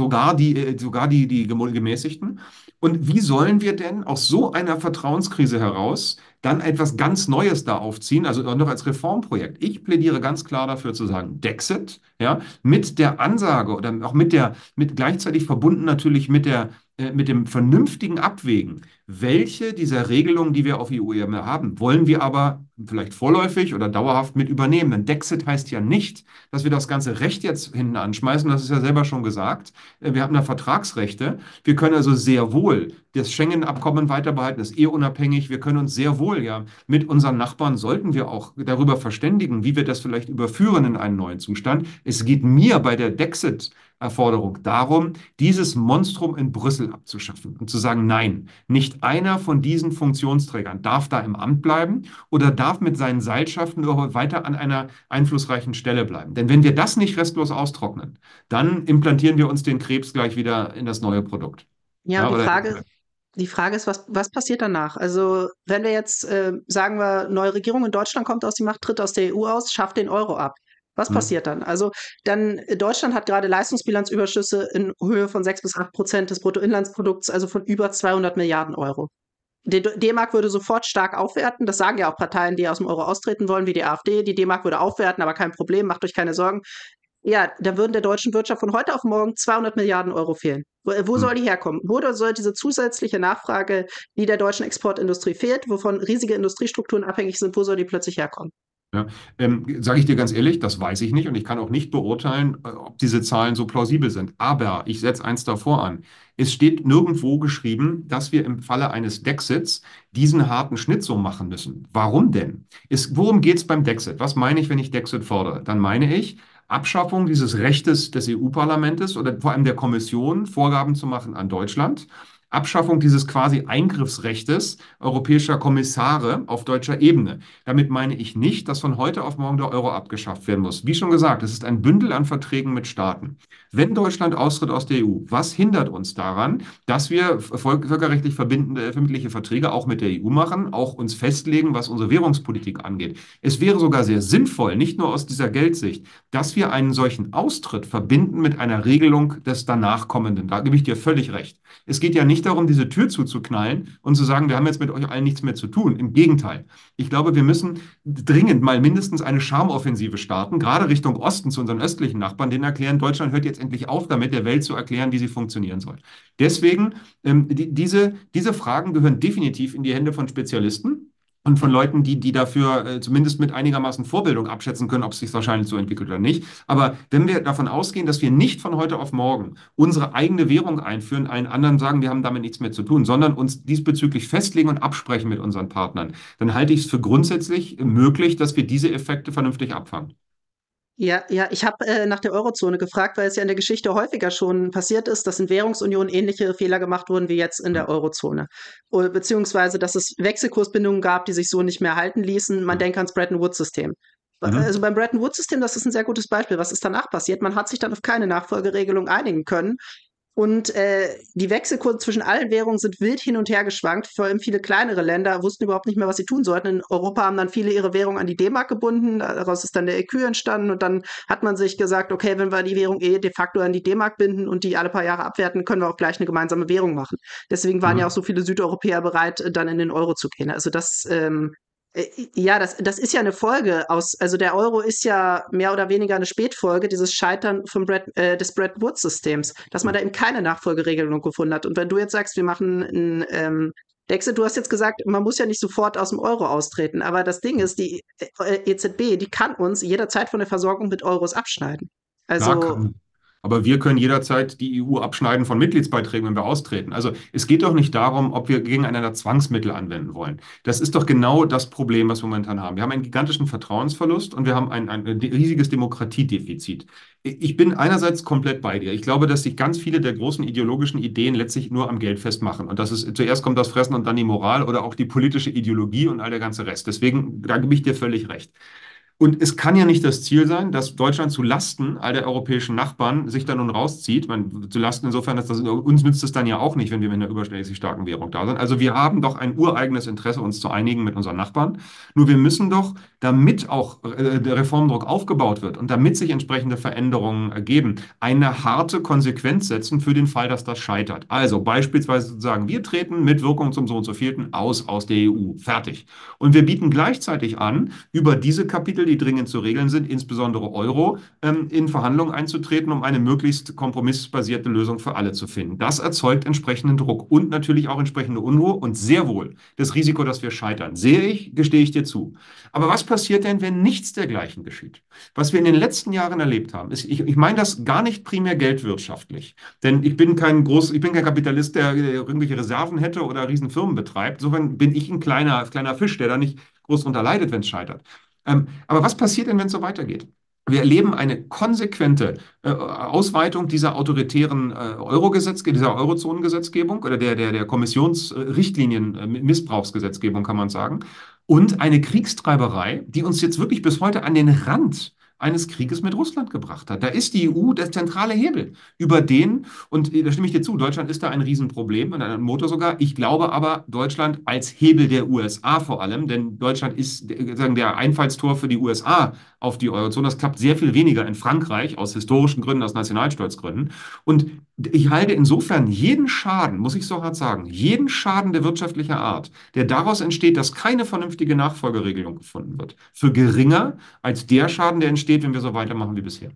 S1: sogar die Gemäßigten. Und wie sollen wir denn aus so einer Vertrauenskrise heraus dann etwas ganz Neues da aufziehen, also noch als Reformprojekt? Ich plädiere ganz klar dafür zu sagen, Dexit, ja, mit der Ansage oder auch mit gleichzeitig verbunden natürlich mit dem vernünftigen Abwägen, welche dieser Regelungen, die wir auf EU-Ebene haben, wollen wir aber vielleicht vorläufig oder dauerhaft mit übernehmen. Denn Dexit heißt ja nicht, dass wir das ganze Recht jetzt hinten anschmeißen, das ist ja selber schon gesagt. Wir haben da Vertragsrechte. Wir können also sehr wohl das Schengen-Abkommen weiter behalten, ist unabhängig. Wir können uns sehr wohl ja mit unseren Nachbarn, sollten wir auch darüber verständigen, wie wir das vielleicht überführen in einen neuen Zustand. Es geht mir bei der Dexit-Forderung darum, dieses Monstrum in Brüssel abzuschaffen und zu sagen, nein, nicht einer von diesen Funktionsträgern darf da im Amt bleiben oder darf mit seinen Seilschaften überhaupt weiter an einer einflussreichen Stelle bleiben. Denn wenn wir das nicht restlos austrocknen, dann implantieren wir uns den Krebs gleich wieder in das neue Produkt.
S2: Ja,
S1: Ja,
S2: und
S1: oder
S2: die Frage ist, was passiert danach? Also, wenn wir jetzt sagen wir, neue Regierung in Deutschland kommt aus die Macht, tritt aus der EU aus, schafft den Euro ab. Was
S1: hm,
S2: passiert dann? Also, dann Deutschland hat gerade Leistungsbilanzüberschüsse in Höhe von 6 bis 8% des Bruttoinlandsprodukts, also von über 200 Milliarden Euro. Die D-Mark würde sofort stark aufwerten. Das sagen ja auch Parteien, die aus dem Euro austreten wollen, wie die AfD. Die D-Mark würde aufwerten, aber kein Problem, macht euch keine Sorgen. Ja, da würden der deutschen Wirtschaft von heute auf morgen 200 Milliarden Euro fehlen. Wo
S1: hm.
S2: soll die herkommen? Wo soll diese zusätzliche Nachfrage, die der deutschen Exportindustrie fehlt, wovon riesige Industriestrukturen abhängig sind, wo soll die plötzlich herkommen?
S1: Ja, sage ich dir ganz ehrlich, das weiß ich nicht und ich kann auch nicht beurteilen, ob diese Zahlen so plausibel sind. Aber ich setze eins davor an. Es steht nirgendwo geschrieben, dass wir im Falle eines Dexits diesen harten Schnitt so machen müssen. Warum denn? Worum geht es beim Dexit? Was meine ich, wenn ich Dexit fordere? Dann meine ich Abschaffung dieses Rechtes des EU-Parlaments oder vor allem der Kommission, Vorgaben zu machen an Deutschland. Abschaffung dieses quasi Eingriffsrechtes europäischer Kommissare auf deutscher Ebene. Damit meine ich nicht, dass von heute auf morgen der Euro abgeschafft werden muss. Wie schon gesagt, es ist ein Bündel an Verträgen mit Staaten. Wenn Deutschland austritt aus der EU, was hindert uns daran, dass wir völkerrechtlich verbindliche Verträge auch mit der EU machen, auch uns festlegen, was unsere Währungspolitik angeht? Es wäre sogar sehr sinnvoll, nicht nur aus dieser Geldsicht, dass wir einen solchen Austritt verbinden mit einer Regelung des danach kommenden. Da gebe ich dir völlig recht. Es geht ja nicht darum, diese Tür zuzuknallen und zu sagen, wir haben jetzt mit euch allen nichts mehr zu tun. Im Gegenteil. Ich glaube, wir müssen dringend mal mindestens eine Charmoffensive starten, gerade Richtung Osten zu unseren östlichen Nachbarn, denen erklären, Deutschland hört jetzt endlich auf damit, der Welt zu erklären, wie sie funktionieren soll. Deswegen, diese Fragen gehören definitiv in die Hände von Spezialisten und von Leuten, die dafür zumindest mit einigermaßen Vorbildung abschätzen können, ob es sich wahrscheinlich so entwickelt oder nicht. Aber wenn wir davon ausgehen, dass wir nicht von heute auf morgen unsere eigene Währung einführen, allen anderen sagen, wir haben damit nichts mehr zu tun, sondern uns diesbezüglich festlegen und absprechen mit unseren Partnern, dann halte ich es für grundsätzlich möglich, dass wir diese Effekte vernünftig abfangen.
S2: Ja, ja, ich habe nach der Eurozone gefragt, weil es ja in der Geschichte häufiger schon passiert ist, dass in Währungsunionen ähnliche Fehler gemacht wurden wie jetzt in der Eurozone. Oder beziehungsweise, dass es Wechselkursbindungen gab, die sich so nicht mehr halten ließen. Man denkt ans Bretton Woods-System.
S1: Mhm.
S2: Also beim Bretton Woods-System, das ist ein sehr gutes Beispiel. Was ist danach passiert? Man hat sich dann auf keine Nachfolgeregelung einigen können. Und die Wechselkurse zwischen allen Währungen sind wild hin und her geschwankt. Vor allem viele kleinere Länder wussten überhaupt nicht mehr, was sie tun sollten. In Europa haben dann viele ihre Währung an die D-Mark gebunden. Daraus ist dann der ECU entstanden. Und dann hat man sich gesagt, okay, wenn wir die Währung de facto an die D-Mark binden und die alle paar Jahre abwerten, können wir auch gleich eine gemeinsame Währung machen. Deswegen waren ja auch
S1: Mhm.
S2: so viele Südeuropäer bereit, dann in den Euro zu gehen. Also ja, das ist ja eine Folge aus, also der Euro ist ja mehr oder weniger eine Spätfolge dieses Scheitern des Bretton Woods-Systems, dass man da eben keine Nachfolgeregelung gefunden hat. Und wenn du jetzt sagst, wir machen ein Dexit, du hast jetzt gesagt, man muss ja nicht sofort aus dem Euro austreten, aber das Ding ist, die EZB, die kann uns jederzeit von der Versorgung mit Euros abschneiden.
S1: Klar
S2: Also
S1: kann. Aber wir können jederzeit die EU abschneiden von Mitgliedsbeiträgen, wenn wir austreten. Also es geht doch nicht darum, ob wir gegeneinander Zwangsmittel anwenden wollen. Das ist doch genau das Problem, was wir momentan haben. Wir haben einen gigantischen Vertrauensverlust und wir haben ein riesiges Demokratiedefizit. Ich bin einerseits komplett bei dir. Ich glaube, dass sich ganz viele der großen ideologischen Ideen letztlich nur am Geld festmachen. Und das ist, zuerst kommt das Fressen und dann die Moral oder auch die politische Ideologie und all der ganze Rest. Deswegen, da gebe ich dir völlig recht. Und es kann ja nicht das Ziel sein, dass Deutschland zu Lasten all der europäischen Nachbarn sich da nun rauszieht. Man, zu Lasten insofern, dass uns nützt es dann ja auch nicht, wenn wir mit einer überschlägig starken Währung da sind. Also wir haben doch ein ureigenes Interesse, uns zu einigen mit unseren Nachbarn. Nur wir müssen doch, damit auch der Reformdruck aufgebaut wird und damit sich entsprechende Veränderungen ergeben, eine harte Konsequenz setzen für den Fall, dass das scheitert. Also beispielsweise zu sagen, wir treten mit Wirkung zum so und so vielten aus der EU. Fertig. Und wir bieten gleichzeitig an, über diese Kapitel, die dringend zu regeln sind, insbesondere Euro, in Verhandlungen einzutreten, um eine möglichst kompromissbasierte Lösung für alle zu finden. Das erzeugt entsprechenden Druck und natürlich auch entsprechende Unruhe und sehr wohl das Risiko, dass wir scheitern. Sehe ich, gestehe ich dir zu. Aber was passiert denn, wenn nichts dergleichen geschieht? Was wir in den letzten Jahren erlebt haben, ist, ich meine das gar nicht primär geldwirtschaftlich, denn ich bin kein Kapitalist, der irgendwelche Reserven hätte oder Riesenfirmen betreibt. Insofern bin ich ein kleiner Fisch, der da nicht groß drunter leidet, wenn es scheitert. Aber was passiert denn, wenn es so weitergeht? Wir erleben eine konsequente Ausweitung dieser autoritären dieser Eurozonengesetzgebung oder der Kommissionsrichtlinien, Missbrauchsgesetzgebung, kann man sagen. Und eine Kriegstreiberei, die uns jetzt wirklich bis heute an den Rand eines Krieges mit Russland gebracht hat. Da ist die EU der zentrale Hebel, über den, und da stimme ich dir zu, Deutschland ist da ein Riesenproblem und ein Motor sogar. Ich glaube aber, Deutschland als Hebel der USA vor allem, denn Deutschland ist sagen, der Einfallstor für die USA auf die Eurozone. Das klappt sehr viel weniger in Frankreich, aus historischen Gründen, aus Nationalstolzgründen. Und ich halte insofern jeden Schaden, muss ich so hart sagen, jeden Schaden der wirtschaftlicher Art, der daraus entsteht, dass keine vernünftige Nachfolgeregelung gefunden wird, für geringer als der Schaden, der entsteht, wenn wir so weitermachen wie bisher.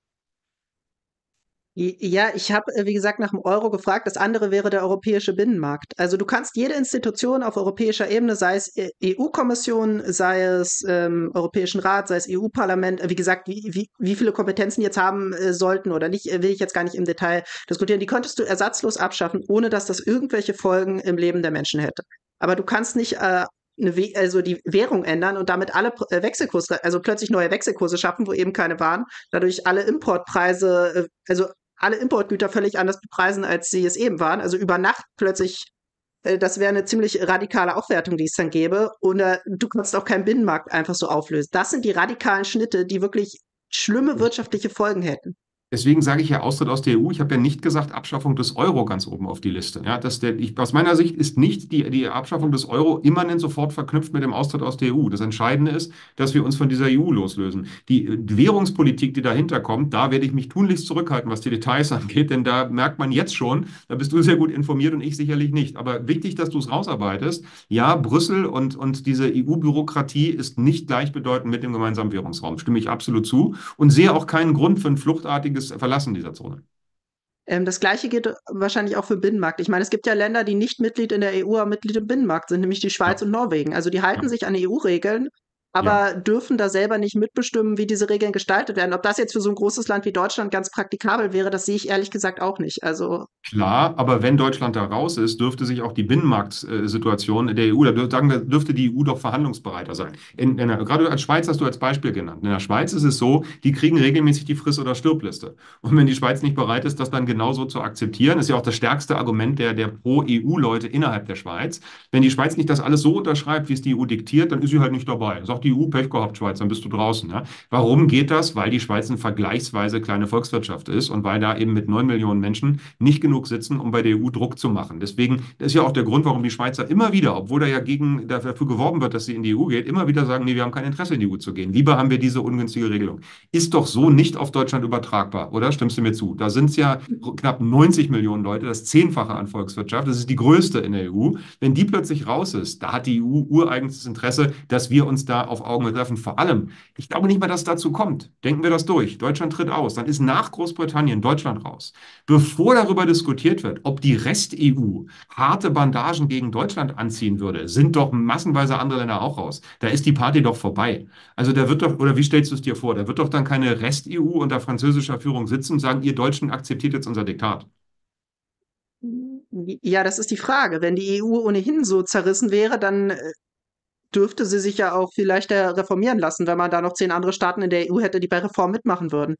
S2: Ja, ich habe, wie gesagt, nach dem Euro gefragt. Das andere wäre der europäische Binnenmarkt. Also du kannst jede Institution auf europäischer Ebene, sei es EU-Kommission, sei es Europäischen Rat, sei es EU-Parlament, wie gesagt, wie viele Kompetenzen die jetzt haben sollten oder nicht, will ich jetzt gar nicht im Detail diskutieren. Die könntest du ersatzlos abschaffen, ohne dass das irgendwelche Folgen im Leben der Menschen hätte. Aber du kannst nicht also die Währung ändern und damit alle Wechselkurse, also plötzlich neue Wechselkurse schaffen, wo eben keine waren, dadurch alle Importpreise, also alle Importgüter völlig anders bepreisen, als sie es eben waren. Also über Nacht plötzlich, das wäre eine ziemlich radikale Aufwertung, die es dann gäbe. Oder du kannst auch keinen Binnenmarkt einfach so auflösen. Das sind die radikalen Schnitte, die wirklich schlimme wirtschaftliche Folgen hätten.
S1: Deswegen sage ich ja Austritt aus der EU. Ich habe ja nicht gesagt Abschaffung des Euro ganz oben auf die Liste. Ja, aus meiner Sicht ist nicht die Abschaffung des Euro immanent sofort verknüpft mit dem Austritt aus der EU. Das Entscheidende ist, dass wir uns von dieser EU loslösen. Die Währungspolitik, die dahinter kommt, da werde ich mich tunlichst zurückhalten, was die Details angeht, denn da merkt man jetzt schon, da bist du sehr gut informiert und ich sicherlich nicht. Aber wichtig, dass du es rausarbeitest. Ja, Brüssel und diese EU-Bürokratie ist nicht gleichbedeutend mit dem gemeinsamen Währungsraum. Stimme ich absolut zu und sehe auch keinen Grund für ein fluchtartiges Verlassen dieser Zone.
S2: Das Gleiche gilt wahrscheinlich auch für Binnenmarkt. Ich meine, es gibt ja Länder, die nicht Mitglied in der EU, aber Mitglied im Binnenmarkt sind, nämlich die Schweiz
S1: Ja,
S2: und Norwegen. Also die
S1: ja,
S2: halten sich an EU-Regeln,
S1: ja.
S2: aber dürfen da selber nicht mitbestimmen, wie diese Regeln gestaltet werden. Ob das jetzt für so ein großes Land wie Deutschland ganz praktikabel wäre, das sehe ich ehrlich gesagt auch nicht. Also
S1: Klar, aber wenn Deutschland da raus ist, dürfte sich auch die Binnenmarktsituation der EU, dürfte die EU doch verhandlungsbereiter sein. Gerade als Schweiz hast du als Beispiel genannt. In der Schweiz ist es so, die kriegen regelmäßig die Friss- oder Stirbliste. Und wenn die Schweiz nicht bereit ist, das dann genauso zu akzeptieren, ist ja auch das stärkste Argument der Pro-EU-Leute innerhalb der Schweiz. Wenn die Schweiz nicht das alles so unterschreibt, wie es die EU diktiert, dann ist sie halt nicht dabei. Sagt die EU, Pech gehabt, Schweiz, dann bist du draußen. Ja? Warum geht das? Weil die Schweiz eine vergleichsweise kleine Volkswirtschaft ist und weil da eben mit 9 Millionen Menschen nicht genug sitzen, um bei der EU Druck zu machen. Deswegen ist ja auch der Grund, warum die Schweizer immer wieder, obwohl da ja dafür geworben wird, dass sie in die EU geht, immer wieder sagen, nee, wir haben kein Interesse in die EU zu gehen. Lieber haben wir diese ungünstige Regelung. Ist doch so nicht auf Deutschland übertragbar, oder? Stimmst du mir zu? Da sind es ja knapp 90 Millionen Leute, das Zehnfache an Volkswirtschaft. Das ist die größte in der EU. Wenn die plötzlich raus ist, da hat die EU ureigenes Interesse, dass wir uns da auf Augenhöhe treffen. Vor allem, ich glaube nicht mehr, dass es dazu kommt. Denken wir das durch. Deutschland tritt aus. Dann ist nach Großbritannien Deutschland raus. Bevor darüber diskutiert wird, ob die Rest-EU harte Bandagen gegen Deutschland anziehen würde, sind doch massenweise andere Länder auch raus. Da ist die Party doch vorbei. Also da wird doch, oder wie stellst du es dir vor? Da wird doch dann keine Rest-EU unter französischer Führung sitzen und sagen, ihr Deutschen akzeptiert jetzt unser Diktat.
S2: ja, das ist die Frage. Wenn die EU ohnehin so zerrissen wäre, dann dürfte sie sich ja auch viel leichter reformieren lassen, wenn man da noch 10 andere Staaten in der EU hätte, die bei Reform mitmachen würden.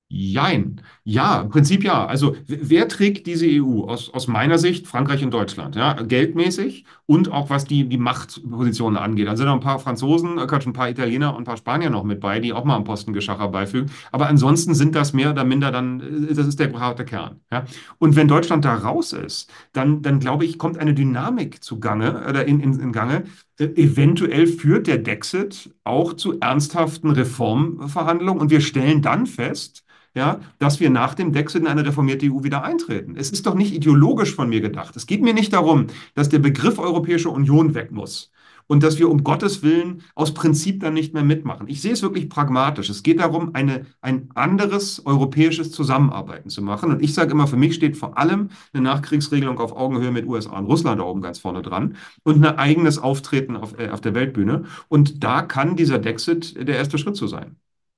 S1: Jein. Ja, im Prinzip ja. Also wer trägt diese EU? Aus meiner Sicht Frankreich und Deutschland. Ja, geldmäßig und auch was die Machtpositionen angeht. Also sind noch ein paar Franzosen, Quatsch, ein paar Italiener und ein paar Spanier noch mit bei, die auch mal am Posten Geschacher beifügen. Aber ansonsten sind das mehr oder minder dann, das ist der harte Kern. Ja? Und wenn Deutschland da raus ist, dann glaube ich, kommt eine Dynamik zugange oder in Gange. Eventuell führt der Dexit auch zu ernsthaften Reformverhandlungen und wir stellen dann fest, ja, dass wir nach dem Brexit in eine reformierte EU wieder eintreten. Es ist doch nicht ideologisch von mir gedacht. Es geht mir nicht darum, dass der Begriff Europäische Union weg muss und dass wir um Gottes Willen aus Prinzip dann nicht mehr mitmachen. Ich sehe es wirklich pragmatisch. Es geht darum, ein anderes europäisches Zusammenarbeiten zu machen. Und ich sage immer, für mich steht vor allem eine Nachkriegsregelung auf Augenhöhe mit USA und Russland da oben ganz vorne dran und ein eigenes Auftreten auf der Weltbühne. Und da kann dieser Brexit der erste Schritt zu sein.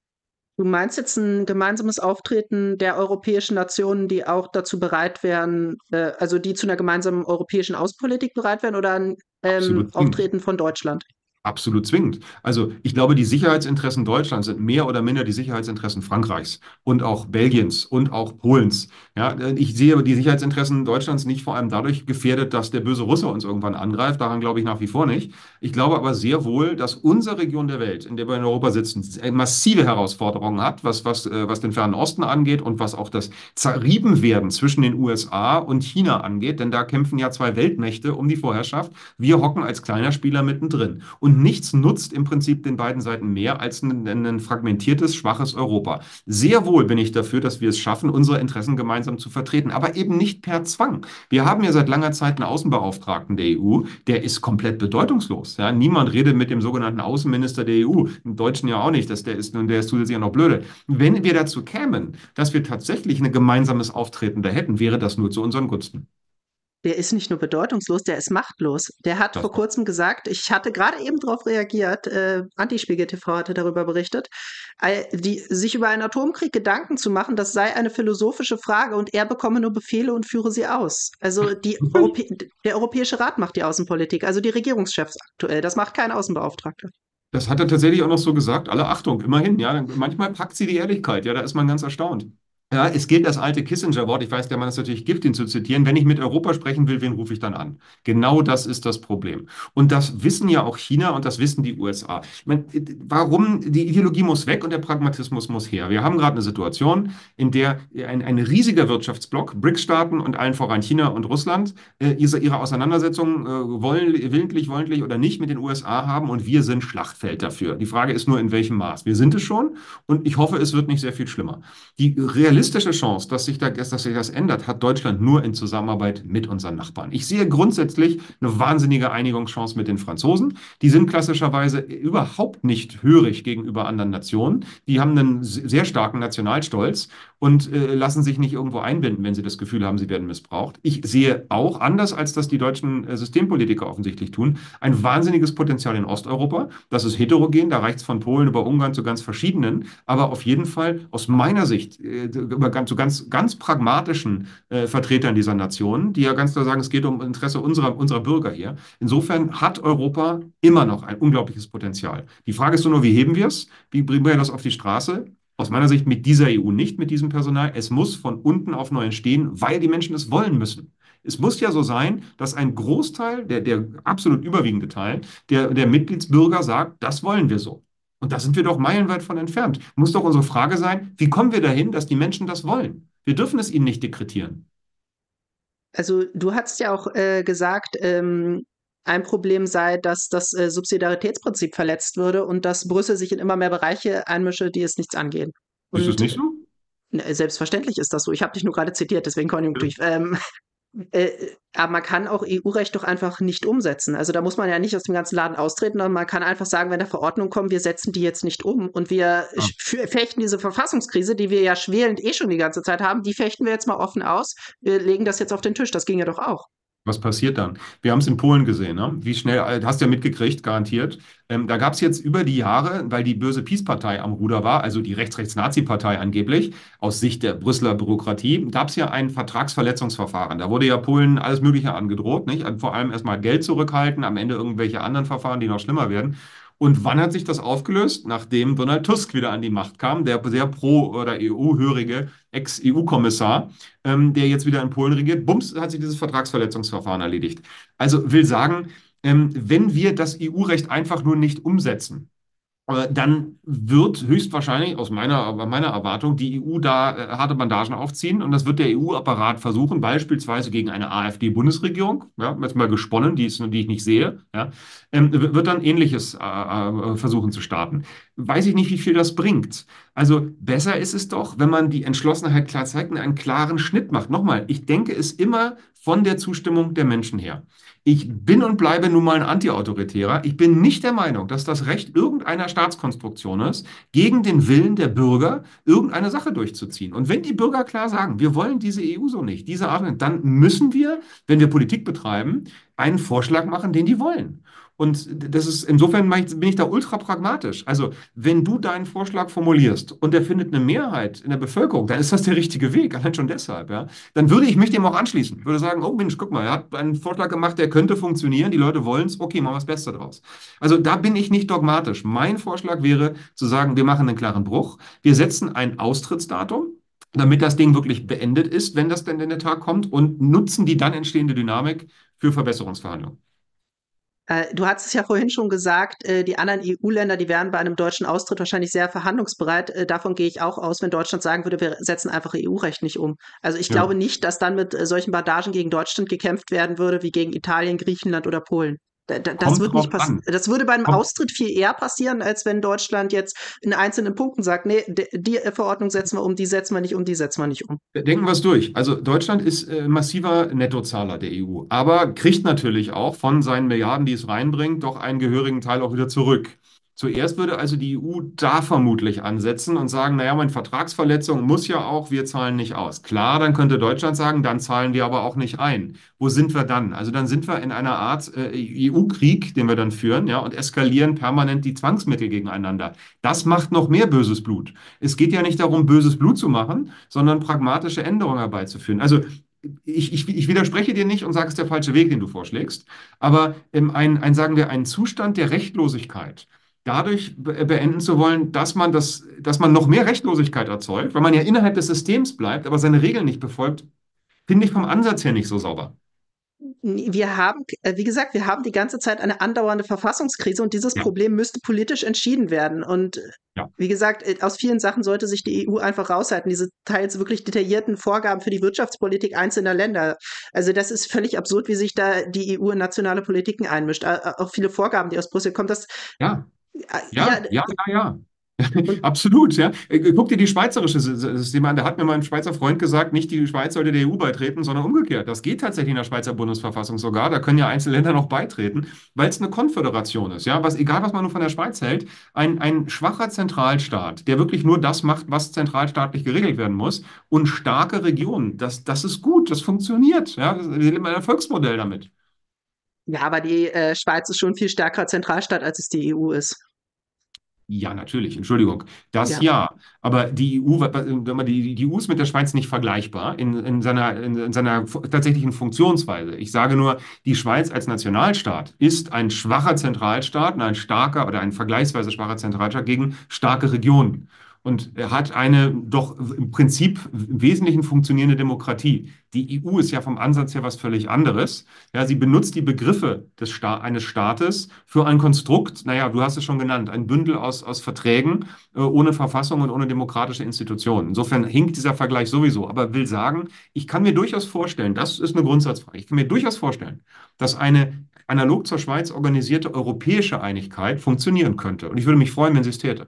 S2: Du meinst jetzt ein gemeinsames Auftreten der europäischen Nationen, die auch dazu bereit wären, also die zu einer gemeinsamen europäischen Außenpolitik bereit wären, oder ein
S1: Absolut zwingend.
S2: Auftreten von Deutschland?
S1: Absolut zwingend. Also ich glaube, die Sicherheitsinteressen Deutschlands sind mehr oder minder die Sicherheitsinteressen Frankreichs und auch Belgiens und auch Polens. Ja, ich sehe aber die Sicherheitsinteressen Deutschlands nicht vor allem dadurch gefährdet, dass der böse Russe uns irgendwann angreift. Daran glaube ich nach wie vor nicht. Ich glaube aber sehr wohl, dass unsere Region der Welt, in der wir in Europa sitzen, massive Herausforderungen hat, was den Fernen Osten angeht und was auch das Zerriebenwerden zwischen den USA und China angeht. Denn da kämpfen ja zwei Weltmächte um die Vorherrschaft. Wir hocken als kleiner Spieler mittendrin. Und nichts nutzt im Prinzip den beiden Seiten mehr als ein fragmentiertes, schwaches Europa. Sehr wohl bin ich dafür, dass wir es schaffen, unsere Interessen gemeinsam zu vertreten, aber eben nicht per Zwang. Wir haben ja seit langer Zeit einen Außenbeauftragten der EU, der ist komplett bedeutungslos. Ja, niemand redet mit dem sogenannten Außenminister der EU, im Deutschen ja auch nicht, der ist zusätzlich auch noch blöde. Wenn wir dazu kämen, dass wir tatsächlich ein gemeinsames Auftreten da hätten, wäre das nur zu unseren Gunsten.
S2: Der ist nicht nur bedeutungslos, der ist machtlos. Der hat
S1: Das
S2: vor kurzem gesagt, ich hatte gerade eben darauf reagiert, Antispiegel TV hatte darüber berichtet, sich über einen Atomkrieg Gedanken zu machen, das sei eine philosophische Frage und er bekomme nur Befehle und führe sie aus. Also der Europäische Rat macht die Außenpolitik, also die Regierungschefs aktuell. Das macht kein Außenbeauftragter.
S1: Das hat er tatsächlich auch noch so gesagt. Alle Achtung, immerhin, ja. Manchmal packt sie die Ehrlichkeit, ja, da ist man ganz erstaunt. Ja, es gilt das alte Kissinger-Wort, ich weiß, der Mann ist natürlich Gift, ihn zu zitieren. Wenn ich mit Europa sprechen will, wen rufe ich dann an? Genau das ist das Problem. Und das wissen ja auch China und das wissen die USA. Ich meine, warum? Die Ideologie muss weg und der Pragmatismus muss her. Wir haben gerade eine Situation, in der ein riesiger Wirtschaftsblock, BRICS-Staaten und allen voran China und Russland, ihre Auseinandersetzung willentlich oder nicht mit den USA haben und wir sind Schlachtfeld dafür. Die Frage ist nur, in welchem Maß. Wir sind es schon und ich hoffe, es wird nicht sehr viel schlimmer. Die realistische Chance, dass sich das ändert, hat Deutschland nur in Zusammenarbeit mit unseren Nachbarn. Ich sehe grundsätzlich eine wahnsinnige Einigungschance mit den Franzosen. Die sind klassischerweise überhaupt nicht hörig gegenüber anderen Nationen. Die haben einen sehr starken Nationalstolz und lassen sich nicht irgendwo einbinden, wenn sie das Gefühl haben, sie werden missbraucht. Ich sehe auch, anders als das die deutschen Systempolitiker offensichtlich tun, ein wahnsinniges Potenzial in Osteuropa. Das ist heterogen, da reicht es von Polen über Ungarn zu ganz verschiedenen, aber auf jeden Fall aus meiner Sicht zu ganz pragmatischen Vertretern dieser Nationen, die ja ganz klar sagen, es geht um Interesse unserer Bürger hier. Insofern hat Europa immer noch ein unglaubliches Potenzial. Die Frage ist nur, wie heben wir es? Wie bringen wir das auf die Straße? Aus meiner Sicht mit dieser EU nicht, mit diesem Personal. Es muss von unten auf neu entstehen, weil die Menschen es wollen müssen. Es muss ja so sein, dass ein Großteil, der absolut überwiegende Teil der Mitgliedsbürger sagt, das wollen wir so. Und da sind wir doch meilenweit von entfernt. Muss doch unsere Frage sein, wie kommen wir dahin, dass die Menschen das wollen? Wir dürfen es ihnen nicht dekretieren.
S2: Also du hast ja auch gesagt, ein Problem sei, dass das Subsidiaritätsprinzip verletzt würde und dass Brüssel sich in immer mehr Bereiche einmische, die es nichts angehen.
S1: Ist es
S2: Und
S1: nicht so?
S2: selbstverständlich ist das so. Ich habe dich nur gerade zitiert, deswegen konjunktiv. Aber man kann auch EU-Recht doch einfach nicht umsetzen. Also da muss man ja nicht aus dem ganzen Laden austreten, sondern man kann einfach sagen, wenn da Verordnungen kommen, wir setzen die jetzt nicht um. Und wir
S1: Ja.
S2: fechten diese Verfassungskrise, die wir ja schwelend schon die ganze Zeit haben, die fechten wir jetzt mal offen aus. Wir legen das jetzt auf den Tisch. Das ging ja doch auch.
S1: Was passiert dann? Wir haben es in Polen gesehen, ne? Wie schnell, hast du ja mitgekriegt, garantiert. Da gab es jetzt über die Jahre, weil die böse PiS-Partei am Ruder war, also die Rechts-Rechts-Nazi-Partei angeblich, aus Sicht der Brüsseler Bürokratie, gab es ja ein Vertragsverletzungsverfahren. Da wurde ja Polen alles Mögliche angedroht, nicht? Vor allem erstmal Geld zurückhalten, am Ende irgendwelche anderen Verfahren, die noch schlimmer werden. Und wann hat sich das aufgelöst? Nachdem Donald Tusk wieder an die Macht kam, der sehr pro- oder EU-hörige Ex-EU-Kommissar, der jetzt wieder in Polen regiert. Bums, hat sich dieses Vertragsverletzungsverfahren erledigt. Also will sagen, wenn wir das EU-Recht einfach nur nicht umsetzen, dann wird höchstwahrscheinlich aus meiner Erwartung die EU da harte Bandagen aufziehen und das wird der EU-Apparat versuchen, beispielsweise gegen eine AfD-Bundesregierung, ja, jetzt mal gesponnen, die ich nicht sehe, ja, wird dann Ähnliches versuchen zu starten. Weiß ich nicht, wie viel das bringt. Also besser ist es doch, wenn man die Entschlossenheit klar zeigt und einen klaren Schnitt macht. Nochmal, ich denke es immer von der Zustimmung der Menschen her. Ich bin und bleibe nun mal ein Antiautoritärer. Ich bin nicht der Meinung, dass das Recht irgendeiner Staatskonstruktion ist, gegen den Willen der Bürger irgendeine Sache durchzuziehen. Und wenn die Bürger klar sagen, wir wollen diese EU so nicht, diese Art, dann müssen wir, wenn wir Politik betreiben, einen Vorschlag machen, den die wollen. Und das ist, insofern bin ich da ultra pragmatisch. Also, wenn du deinen Vorschlag formulierst und der findet eine Mehrheit in der Bevölkerung, dann ist das der richtige Weg, allein schon deshalb, ja. Dann würde ich mich dem auch anschließen. Ich würde sagen, oh Mensch, guck mal, er hat einen Vorschlag gemacht, der könnte funktionieren, die Leute wollen es, okay, machen wir das Beste draus. Also da bin ich nicht dogmatisch. Mein Vorschlag wäre zu sagen, wir machen einen klaren Bruch, wir setzen ein Austrittsdatum, damit das Ding wirklich beendet ist, wenn das denn in der Tag kommt, und nutzen die dann entstehende Dynamik für Verbesserungsverhandlungen.
S2: Du hattest es ja vorhin schon gesagt, die anderen EU-Länder, die wären bei einem deutschen Austritt wahrscheinlich sehr verhandlungsbereit. Davon gehe ich auch aus, wenn Deutschland sagen würde, wir setzen einfach EU-Recht nicht um. Also ich
S1: Ja.
S2: glaube nicht, dass dann mit solchen Bandagen gegen Deutschland gekämpft werden würde, wie gegen Italien, Griechenland oder Polen. Das
S1: Kommt
S2: wird nicht
S1: drauf
S2: passieren.
S1: an.
S2: Das würde beim
S1: Kommt,
S2: Austritt viel eher passieren, als wenn Deutschland jetzt in einzelnen Punkten sagt, nee, die Verordnung setzen wir um, die setzen wir nicht um, die setzen wir nicht um.
S1: Denken wir es durch. Also Deutschland ist massiver Nettozahler der EU, aber kriegt natürlich auch von seinen Milliarden, die es reinbringt, doch einen gehörigen Teil auch wieder zurück. Zuerst würde also die EU da vermutlich ansetzen und sagen, naja, meine Vertragsverletzung muss ja auch, wir zahlen nicht aus. Klar, dann könnte Deutschland sagen, dann zahlen wir aber auch nicht ein. Wo sind wir dann? Also dann sind wir in einer Art EU-Krieg, den wir dann führen, ja, und eskalieren permanent die Zwangsmittel gegeneinander. Das macht noch mehr böses Blut. Es geht ja nicht darum, böses Blut zu machen, sondern pragmatische Änderungen herbeizuführen. Also ich widerspreche dir nicht und sage, es ist der falsche Weg, den du vorschlägst, aber sagen wir, ein Zustand der Rechtlosigkeit, dadurch beenden zu wollen, dass man noch mehr Rechtlosigkeit erzeugt, weil man ja innerhalb des Systems bleibt, aber seine Regeln nicht befolgt, finde ich vom Ansatz her nicht so sauber.
S2: Wir haben, wie gesagt, wir haben die ganze Zeit eine andauernde Verfassungskrise und dieses
S1: Ja,
S2: Problem müsste politisch entschieden werden. Und
S1: ja,
S2: wie gesagt, aus vielen Sachen sollte sich die EU einfach raushalten, diese teils wirklich detaillierten Vorgaben für die Wirtschaftspolitik einzelner Länder. Also das ist völlig absurd, wie sich da die EU in nationale Politiken einmischt. Auch viele Vorgaben, die aus Brüssel kommen,
S1: ja,
S2: ja,
S1: ja, ja, ja, ja.
S2: und
S1: Absolut, ja. Guck dir die schweizerische Systeme an. Da hat mir mein Schweizer Freund gesagt, nicht die Schweiz sollte der EU beitreten, sondern umgekehrt. Das geht tatsächlich in der Schweizer Bundesverfassung sogar. Da können ja einzelne Länder noch beitreten, weil es eine Konföderation ist. Ja, egal was man nur von der Schweiz hält, ein schwacher Zentralstaat, der wirklich nur das macht, was zentralstaatlich geregelt werden muss, und starke Regionen. Das ist gut, das funktioniert. Ja, wir sind ein Erfolgsmodell damit.
S2: ja, aber die Schweiz ist schon ein viel stärkerer Zentralstaat, als es die EU ist.
S1: Ja, natürlich, Entschuldigung. Das
S2: Ja.
S1: ja. Aber die EU, wenn man die EU ist mit der Schweiz nicht vergleichbar in seiner tatsächlichen Funktionsweise. Ich sage nur, die Schweiz als Nationalstaat ist ein schwacher Zentralstaat und ein starker oder ein vergleichsweise schwacher Zentralstaat gegen starke Regionen. Und er hat eine doch im Prinzip im Wesentlichen funktionierende Demokratie. Die EU ist ja vom Ansatz her was völlig anderes. Ja, sie benutzt die Begriffe eines Staates für ein Konstrukt, naja, du hast es schon genannt, ein Bündel aus Verträgen ohne Verfassung und ohne demokratische Institutionen. Insofern hinkt dieser Vergleich sowieso, aber will sagen, ich kann mir durchaus vorstellen, das ist eine Grundsatzfrage, ich kann mir durchaus vorstellen, dass eine analog zur Schweiz organisierte europäische Einigkeit funktionieren könnte. Und ich würde mich freuen, wenn sie es täte.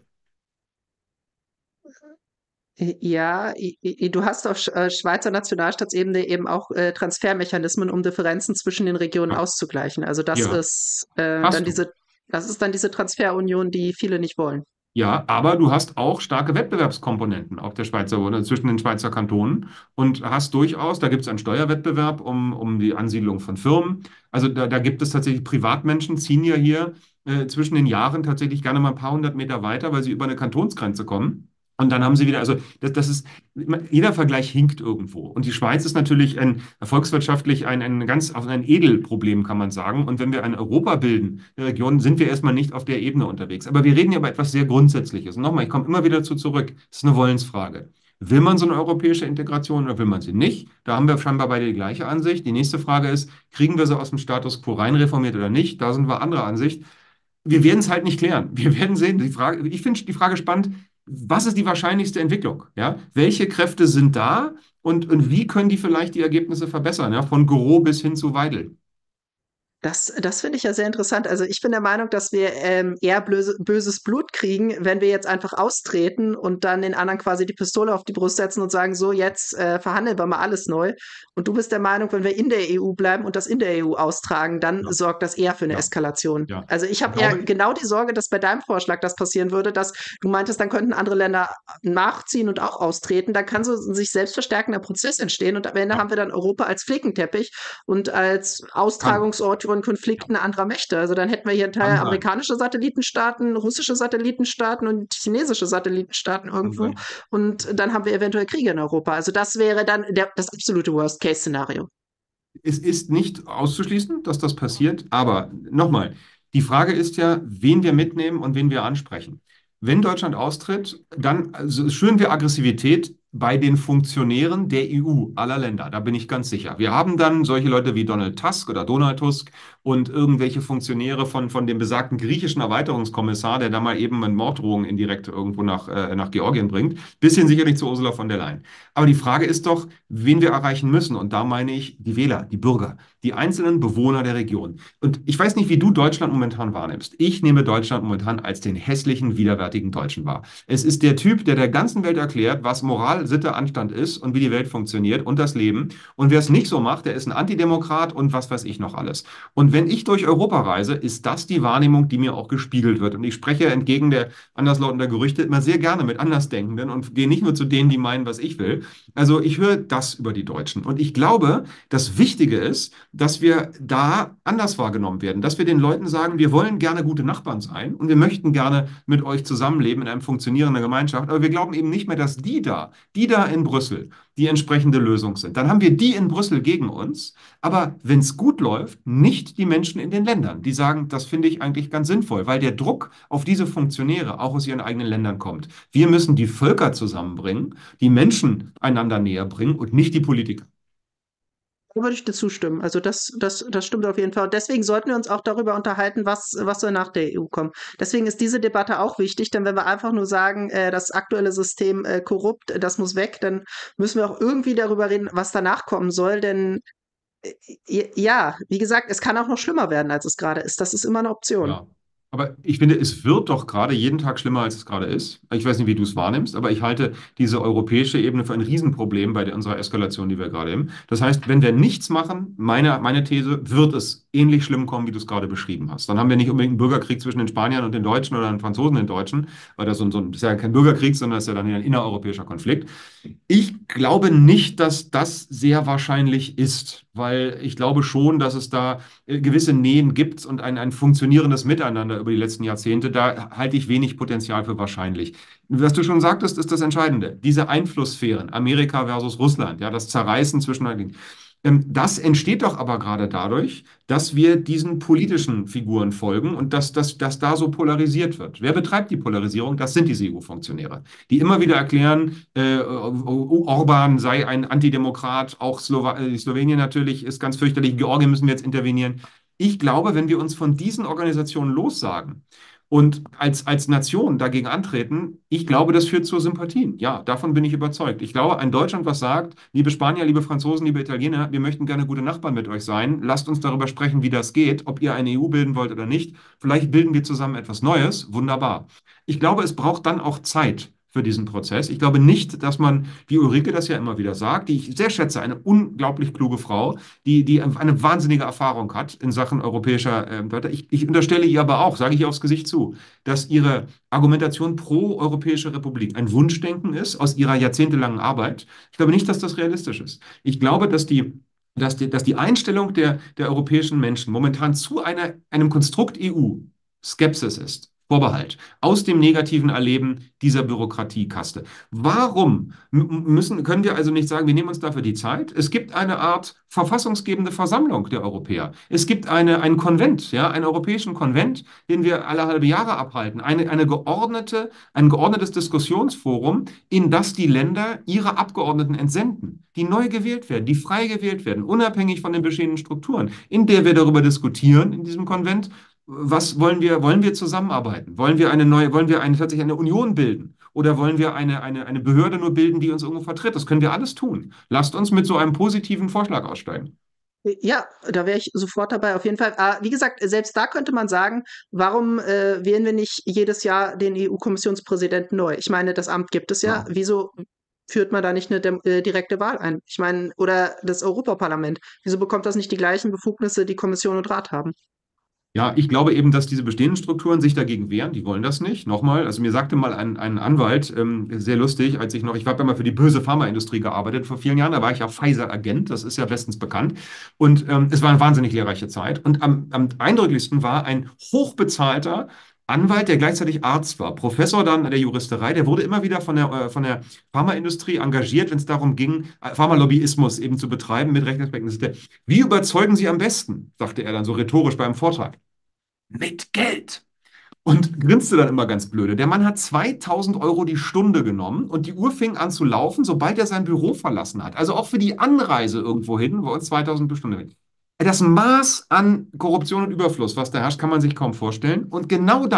S2: Ja, du hast auf Schweizer Nationalstaatsebene eben auch Transfermechanismen, um Differenzen zwischen den Regionen
S1: Ja,
S2: auszugleichen. Also
S1: ja, hast du.
S2: das ist dann diese Transferunion, die viele nicht wollen.
S1: Ja, aber du hast auch starke Wettbewerbskomponenten auf der Schweizer oder zwischen den Schweizer Kantonen und hast durchaus, da gibt es einen Steuerwettbewerb um die Ansiedlung von Firmen. Also da gibt es tatsächlich Privatmenschen, ziehen ja hier zwischen den Jahren tatsächlich gerne mal ein paar hundert Meter weiter, weil sie über eine Kantonsgrenze kommen. Und dann haben sie wieder, also das ist, jeder Vergleich hinkt irgendwo. Und die Schweiz ist natürlich volkswirtschaftlich ein Edelproblem, kann man sagen. Und wenn wir ein Europa bilden, eine Region, sind wir erstmal nicht auf der Ebene unterwegs. Aber wir reden ja über etwas sehr Grundsätzliches. Und nochmal, ich komme immer wieder dazu zurück. Das ist eine Wollensfrage. Will man so eine europäische Integration oder will man sie nicht? Da haben wir scheinbar beide die gleiche Ansicht. Die nächste Frage ist, kriegen wir sie aus dem Status quo rein reformiert oder nicht? Da sind wir anderer Ansicht. Wir werden es halt nicht klären. Wir werden sehen. Ich finde die Frage spannend, was ist die wahrscheinlichste Entwicklung? Ja? Welche Kräfte sind da und wie können die vielleicht die Ergebnisse verbessern? Ja? Von Goro bis hin zu Weidel.
S2: Das finde ich ja sehr interessant. Also ich bin der Meinung, dass wir eher böses Blut kriegen, wenn wir jetzt einfach austreten und dann den anderen quasi die Pistole auf die Brust setzen und sagen, so, jetzt verhandeln wir mal alles neu. Und du bist der Meinung, wenn wir in der EU bleiben und das in der EU austragen, dann
S1: Ja,
S2: sorgt das eher für eine
S1: ja,
S2: Eskalation.
S1: ja.
S2: Also ich habe eher
S1: Glaube ich.
S2: genau die Sorge, dass bei deinem Vorschlag das passieren würde, dass du meintest, dann könnten andere Länder nachziehen und auch austreten. Da kann so ein sich selbst verstärkender Prozess entstehen und am Ende
S1: Ja,
S2: haben wir dann Europa als Flickenteppich und als
S1: kann.
S2: Austragungsort von
S1: Ja,
S2: Konflikten anderer Mächte. Also dann hätten wir hier einen Teil
S1: kann sein.
S2: amerikanische Satellitenstaaten, russische Satellitenstaaten und chinesische Satellitenstaaten
S1: Kann
S2: irgendwo.
S1: sein.
S2: Und dann haben wir eventuell Kriege in Europa. Also das wäre dann das absolute Worst-Case-Szenario.
S1: Es ist nicht auszuschließen, dass das passiert, aber nochmal, die Frage ist ja, wen wir mitnehmen und wen wir ansprechen. Wenn Deutschland austritt, dann schüren wir Aggressivität bei den Funktionären der EU aller Länder. Da bin ich ganz sicher. Wir haben dann solche Leute wie Donald Tusk und irgendwelche Funktionäre von dem besagten griechischen Erweiterungskommissar, der da mal eben eine Morddrohung indirekt irgendwo nach Georgien bringt, bis hin sicherlich zu Ursula von der Leyen. Aber die Frage ist doch, wen wir erreichen müssen. Und da meine ich die Wähler, die Bürger, die einzelnen Bewohner der Region. Und ich weiß nicht, wie du Deutschland momentan wahrnimmst. Ich nehme Deutschland momentan als den hässlichen, widerwärtigen Deutschen wahr. Es ist der Typ, der der ganzen Welt erklärt, was Moral, Sitte, Anstand ist und wie die Welt funktioniert und das Leben. Und wer es nicht so macht, der ist ein Antidemokrat und was weiß ich noch alles. Und wenn ich durch Europa reise, ist das die Wahrnehmung, die mir auch gespiegelt wird. Und ich spreche entgegen der anderslautender Gerüchte immer sehr gerne mit Andersdenkenden und gehe nicht nur zu denen, die meinen, was ich will. Also ich höre das über die Deutschen. Und ich glaube, das Wichtige ist, dass wir da anders wahrgenommen werden, dass wir den Leuten sagen, wir wollen gerne gute Nachbarn sein und wir möchten gerne mit euch zusammenleben in einem funktionierenden Gemeinschaft, aber wir glauben eben nicht mehr, dass die da die da in Brüssel die entsprechende Lösung sind. Dann haben wir die in Brüssel gegen uns, aber wenn es gut läuft, nicht die Menschen in den Ländern. Die sagen, das finde ich eigentlich ganz sinnvoll, weil der Druck auf diese Funktionäre auch aus ihren eigenen Ländern kommt. Wir müssen die Völker zusammenbringen, die Menschen einander näher bringen und nicht die Politiker.
S2: Da würde ich dir zustimmen. Also das stimmt auf jeden Fall. Und deswegen sollten wir uns auch darüber unterhalten, was soll nach der EU kommen. Deswegen ist diese Debatte auch wichtig, denn wenn wir einfach nur sagen, das aktuelle System korrupt, das muss weg, dann müssen wir auch irgendwie darüber reden, was danach kommen soll. Denn ja, wie gesagt, es kann auch noch schlimmer werden, als es gerade ist. Das ist immer eine Option.
S1: Ja. Aber ich finde, es wird doch gerade jeden Tag schlimmer, als es gerade ist. Ich weiß nicht, wie du es wahrnimmst, aber ich halte diese europäische Ebene für ein Riesenproblem bei unserer Eskalation, die wir gerade haben. Das heißt, wenn wir nichts machen, meine These, wird es ähnlich schlimm kommen, wie du es gerade beschrieben hast. Dann haben wir nicht unbedingt einen Bürgerkrieg zwischen den Spaniern und den Deutschen oder den Franzosen und den Deutschen, weil das ist ja kein Bürgerkrieg, sondern das ist ja dann ein innereuropäischer Konflikt. Ich glaube nicht, dass das sehr wahrscheinlich ist, weil ich glaube schon, dass es da gewisse Nähen gibt und ein funktionierendes Miteinander über die letzten Jahrzehnte. Da halte ich wenig Potenzial für wahrscheinlich. Was du schon sagtest, ist das Entscheidende. Diese Einflusssphären, Amerika versus Russland, ja, das Zerreißen zwischen das entsteht doch aber gerade dadurch, dass wir diesen politischen Figuren folgen und dass da so polarisiert wird. Wer betreibt die Polarisierung? Das sind diese EU-Funktionäre, die immer wieder erklären, Orban sei ein Antidemokrat, auch Slowenien natürlich ist ganz fürchterlich, Georgien müssen wir jetzt intervenieren. Ich glaube, wenn wir uns von diesen Organisationen lossagen und als Nation dagegen antreten, ich glaube, das führt zu Sympathien. Ja, davon bin ich überzeugt. Ich glaube, ein Deutschland, was sagt, liebe Spanier, liebe Franzosen, liebe Italiener, wir möchten gerne gute Nachbarn mit euch sein. Lasst uns darüber sprechen, wie das geht, ob ihr eine EU bilden wollt oder nicht. Vielleicht bilden wir zusammen etwas Neues. Wunderbar. Ich glaube, es braucht dann auch Zeit für diesen Prozess. Ich glaube nicht, dass man, wie Ulrike das ja immer wieder sagt, die ich sehr schätze, eine unglaublich kluge Frau, die eine wahnsinnige Erfahrung hat in Sachen europäischer Wörter. Ich unterstelle ihr aber auch, sage ich ihr aufs Gesicht zu, dass ihre Argumentation pro Europäische Republik ein Wunschdenken ist aus ihrer jahrzehntelangen Arbeit. Ich glaube nicht, dass das realistisch ist. Ich glaube, dass die Einstellung der europäischen Menschen momentan zu einem Konstrukt EU Skepsis ist. Vorbehalt aus dem negativen Erleben dieser Bürokratiekaste. Warum können wir also nicht sagen, wir nehmen uns dafür die Zeit? Es gibt eine Art verfassungsgebende Versammlung der Europäer. Es gibt einen Konvent, ja, einen europäischen Konvent, den wir alle halbe Jahre abhalten. Ein geordnetes Diskussionsforum, in das die Länder ihre Abgeordneten entsenden, die neu gewählt werden, die frei gewählt werden, unabhängig von den bestehenden Strukturen, in der wir darüber diskutieren in diesem Konvent, was wollen wir zusammenarbeiten? Wollen wir tatsächlich eine Union bilden? Oder wollen wir eine Behörde nur bilden, die uns irgendwo vertritt? Das können wir alles tun. Lasst uns mit so einem positiven Vorschlag aussteigen.
S2: Ja, da wäre ich sofort dabei, auf jeden Fall. Wie gesagt, selbst da könnte man sagen, warum wählen wir nicht jedes Jahr den EU-Kommissionspräsidenten neu? Ich meine, das Amt gibt es ja.
S1: Ja.
S2: Wieso führt man da nicht eine direkte Wahl ein? Ich meine, oder das Europaparlament. Wieso bekommt das nicht die gleichen Befugnisse, die Kommission und Rat haben?
S1: Ja, ich glaube eben, dass diese bestehenden Strukturen sich dagegen wehren. Die wollen das nicht. Nochmal, also mir sagte mal ein Anwalt, sehr lustig, ich habe ja mal für die böse Pharmaindustrie gearbeitet vor vielen Jahren, da war ich ja Pfizer-Agent, das ist ja bestens bekannt. Und es war eine wahnsinnig lehrreiche Zeit. Und am eindrücklichsten war ein hochbezahlter Anwalt, der gleichzeitig Arzt war, Professor dann der Juristerei, der wurde immer wieder von der Pharmaindustrie engagiert, wenn es darum ging, Pharmalobbyismus eben zu betreiben mit Rechtsaspekten. Wie überzeugen Sie am besten, sagte er dann so rhetorisch beim Vortrag mit Geld. Und grinste dann immer ganz blöde. Der Mann hat 2.000 € die Stunde genommen und die Uhr fing an zu laufen, sobald er sein Büro verlassen hat. Also auch für die Anreise irgendwo hin, wo uns 2.000 pro Stunde. Das Maß an Korruption und Überfluss, was da herrscht, kann man sich kaum vorstellen. Und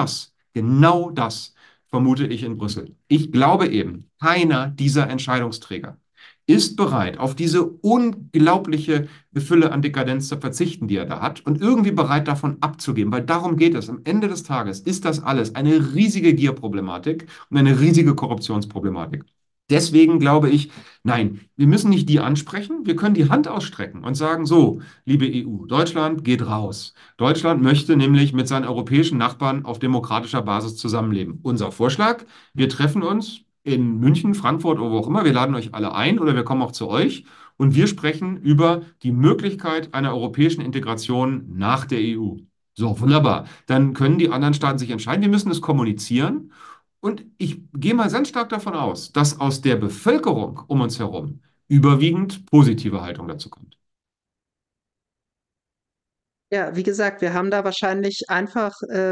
S1: genau das vermute ich in Brüssel. Ich glaube eben, keiner dieser Entscheidungsträger ist bereit, auf diese unglaubliche Fülle an Dekadenz zu verzichten, die er da hat, und irgendwie bereit, davon abzugeben, weil darum geht es. Am Ende des Tages ist das alles eine riesige Gierproblematik und eine riesige Korruptionsproblematik. Deswegen glaube ich, nein, wir müssen nicht die ansprechen, wir können die Hand ausstrecken und sagen, so, liebe EU, Deutschland geht raus. Deutschland möchte nämlich mit seinen europäischen Nachbarn auf demokratischer Basis zusammenleben. Unser Vorschlag, wir treffen uns in München, Frankfurt oder wo auch immer. Wir laden euch alle ein oder wir kommen auch zu euch und wir sprechen über die Möglichkeit einer europäischen Integration nach der EU. So, wunderbar. Dann können die anderen Staaten sich entscheiden. Wir müssen es kommunizieren Und ich gehe mal ganz stark davon aus, dass aus der Bevölkerung um uns herum überwiegend positive Haltung dazu kommt.
S2: Ja, wie gesagt, wir haben da wahrscheinlich einfach,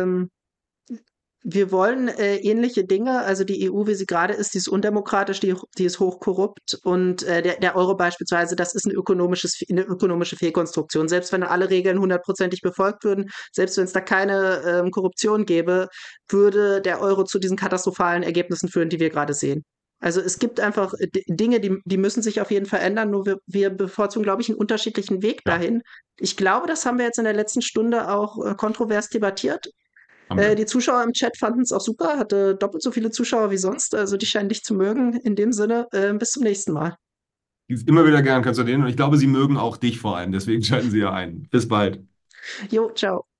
S2: wir wollen ähnliche Dinge. Also die EU, wie sie gerade ist, die ist undemokratisch, die ist hochkorrupt und der Euro beispielsweise, das ist eine ökonomische Fehlkonstruktion. Selbst wenn alle Regeln hundertprozentig befolgt würden, selbst wenn es da keine Korruption gäbe, würde der Euro zu diesen katastrophalen Ergebnissen führen, die wir gerade sehen. Also es gibt einfach Dinge, die müssen sich auf jeden Fall ändern, nur wir bevorzugen, glaube ich, einen unterschiedlichen Weg
S1: Ja,
S2: dahin. Ich glaube, das haben wir jetzt in der letzten Stunde auch kontrovers debattiert.
S1: haben wir.
S2: Die Zuschauer im Chat fanden es auch super, hatte doppelt so viele Zuschauer wie sonst. Also die scheinen dich zu mögen. In dem Sinne, bis zum nächsten Mal.
S1: Immer wieder gern kannst du den. Und ich glaube, sie mögen auch dich vor allem. Deswegen schalten sie ja ein. Bis bald.
S2: Jo, ciao.